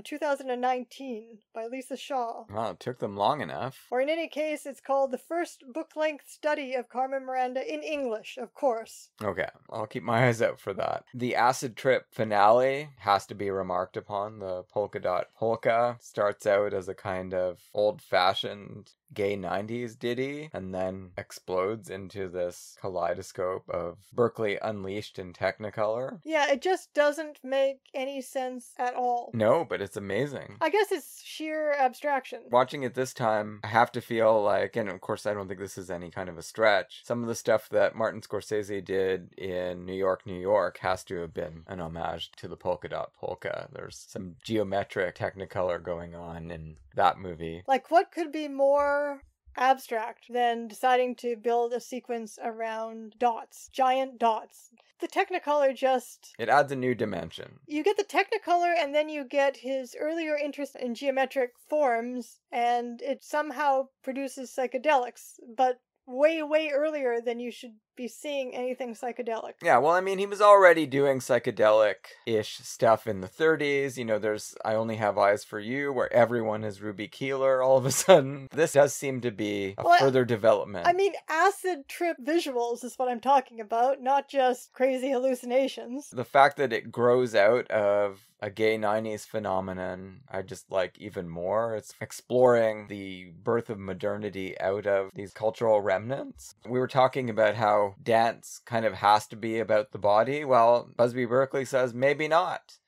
2019 by Lisa Shaw. Well, it took them long enough. Or in any case, it's called The First Book-Length Study of Carmen Miranda in English, of course. Okay, I'll keep my eyes out for that. The acid trip finale has to be remarked upon. The polka dot polka starts out as a kind of old-fashioned gay 90s ditty and then explodes into this kaleidoscope of Berkeley unleashed in Technicolor. Yeah, it just doesn't make any sense at all. No, but it's amazing. I guess it's sheer abstraction. Watching it this time, I have to feel like, and of course I don't think this is any kind of a stretch, some of the stuff that Martin Scorsese did in New York, New York has to have been an homage to the polka dot polka. There's some geometric Technicolor going on in that movie. Like, what could be more abstract than deciding to build a sequence around dots, giant dots? The Technicolor just... it adds a new dimension. You get the Technicolor, and then you get his earlier interest in geometric forms, and it somehow produces psychedelics, but way, way earlier than you should be seeing anything psychedelic. Yeah, well, I mean, he was already doing psychedelic-ish stuff in the 30s. You know, there's I Only Have Eyes for You, where everyone is Ruby Keeler all of a sudden. This does seem to be a further development. I mean, acid trip visuals is what I'm talking about, not just crazy hallucinations. The fact that it grows out of a gay 90s phenomenon, I just like even more. It's exploring the birth of modernity out of these cultural remnants. We were talking about how dance kind of has to be about the body. Well, Busby Berkeley says maybe not.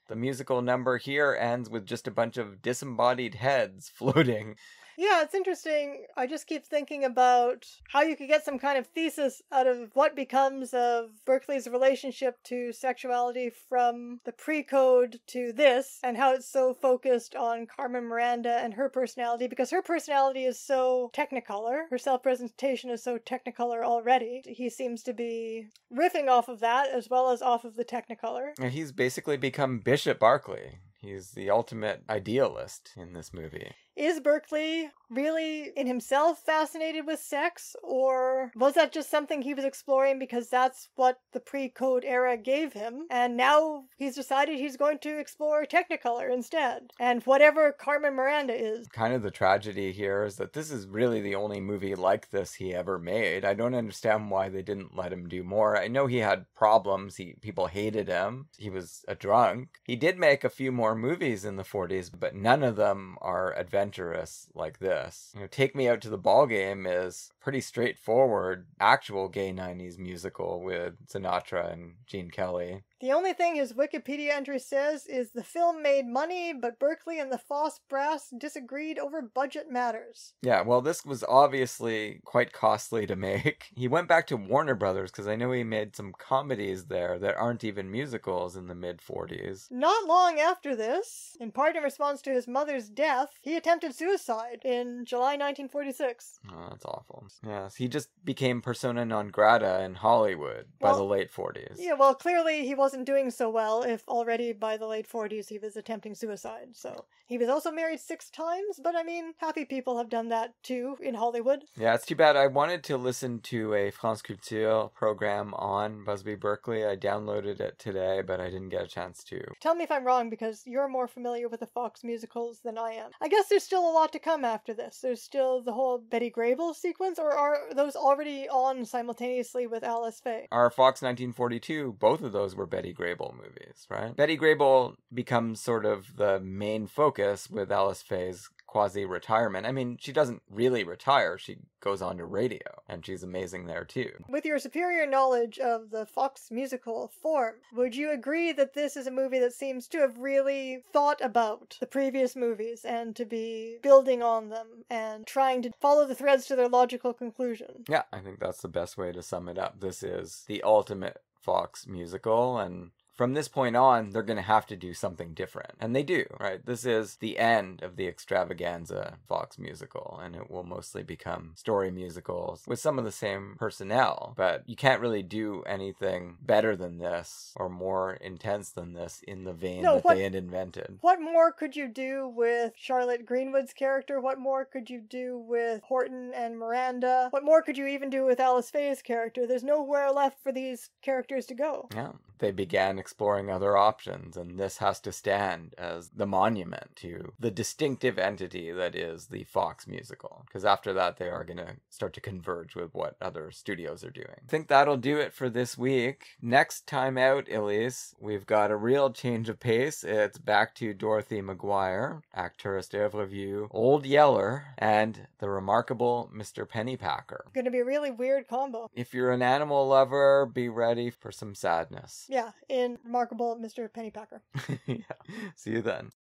The musical number here ends with just a bunch of disembodied heads floating. Yeah, it's interesting. I just keep thinking about how you could get some kind of thesis out of what becomes of Berkeley's relationship to sexuality from the pre-code to this, and how it's so focused on Carmen Miranda and her personality, because her personality is so Technicolor. Her self-presentation is so Technicolor already. He seems to be riffing off of that as well as off of the Technicolor. And he's basically become Bishop Berkeley. He's the ultimate idealist in this movie. Is Berkeley really in himself fascinated with sex, or was that just something he was exploring because that's what the pre-code era gave him, and now he's decided he's going to explore Technicolor instead, and whatever Carmen Miranda is? Kind of the tragedy here is that this is really the only movie like this he ever made. I don't understand why they didn't let him do more. I know he had problems. People hated him. He was a drunk. He did make a few more movies in the 40s, but none of them are adventurous like this. Take Me Out to the Ball Game is pretty straightforward, actual gay 90s musical with Sinatra and Gene Kelly. The only thing his Wikipedia entry says is the film made money, but Berkeley and the Foss brass disagreed over budget matters. Yeah, well, this was obviously quite costly to make. He went back to Warner Brothers because I know he made some comedies there that aren't even musicals in the mid-40s. Not long after this, in part in response to his mother's death, he attempted suicide in July 1946. Oh, that's awful. Yes, he just became persona non grata in Hollywood by the late 40s. Yeah, well, clearly he wasn't doing so well if already by the late 40s he was attempting suicide. So he was also married 6 times, but I mean, happy people have done that too in Hollywood. Yeah, it's too bad. I wanted to listen to a France Culture program on Busby Berkeley. I downloaded it today, but I didn't get a chance to. Tell me if I'm wrong, because you're more familiar with the Fox musicals than I am. I guess there's still a lot to come after this. There's still the whole Betty Grable sequence, or are those already on simultaneously with Alice Faye? Our Fox 1942, both of those were Betty Grable movies, right? Betty Grable becomes sort of the main focus with Alice Faye's quasi-retirement. I mean, she doesn't really retire. She goes on to radio, and she's amazing there too. With your superior knowledge of the Fox musical form, would you agree that this is a movie that seems to have really thought about the previous movies and to be building on them and trying to follow the threads to their logical conclusion? Yeah, I think that's the best way to sum it up. This is the ultimate Fox musical, and from this point on, they're going to have to do something different. And they do, right? This is the end of the extravaganza Fox musical, and it will mostly become story musicals with some of the same personnel. But you can't really do anything better than this or more intense than this in the vein they had invented. What more could you do with Charlotte Greenwood's character? What more could you do with Horton and Miranda? What more could you even do with Alice Faye's character? There's nowhere left for these characters to go. Yeah, they began exploring other options, and this has to stand as the monument to the distinctive entity that is the Fox musical, because after that they are going to start to converge with what other studios are doing. I think that'll do it for this week. Next time out, Elise, we've got a real change of pace. It's back to Dorothy Maguire, actress d'oeuvre vue, Old Yeller, and the remarkable Mr. Pennypacker. Going to be a really weird combo. If you're an animal lover, be ready for some sadness. Yeah, in Remarkable Mr. Pennypacker. Yeah. See you then.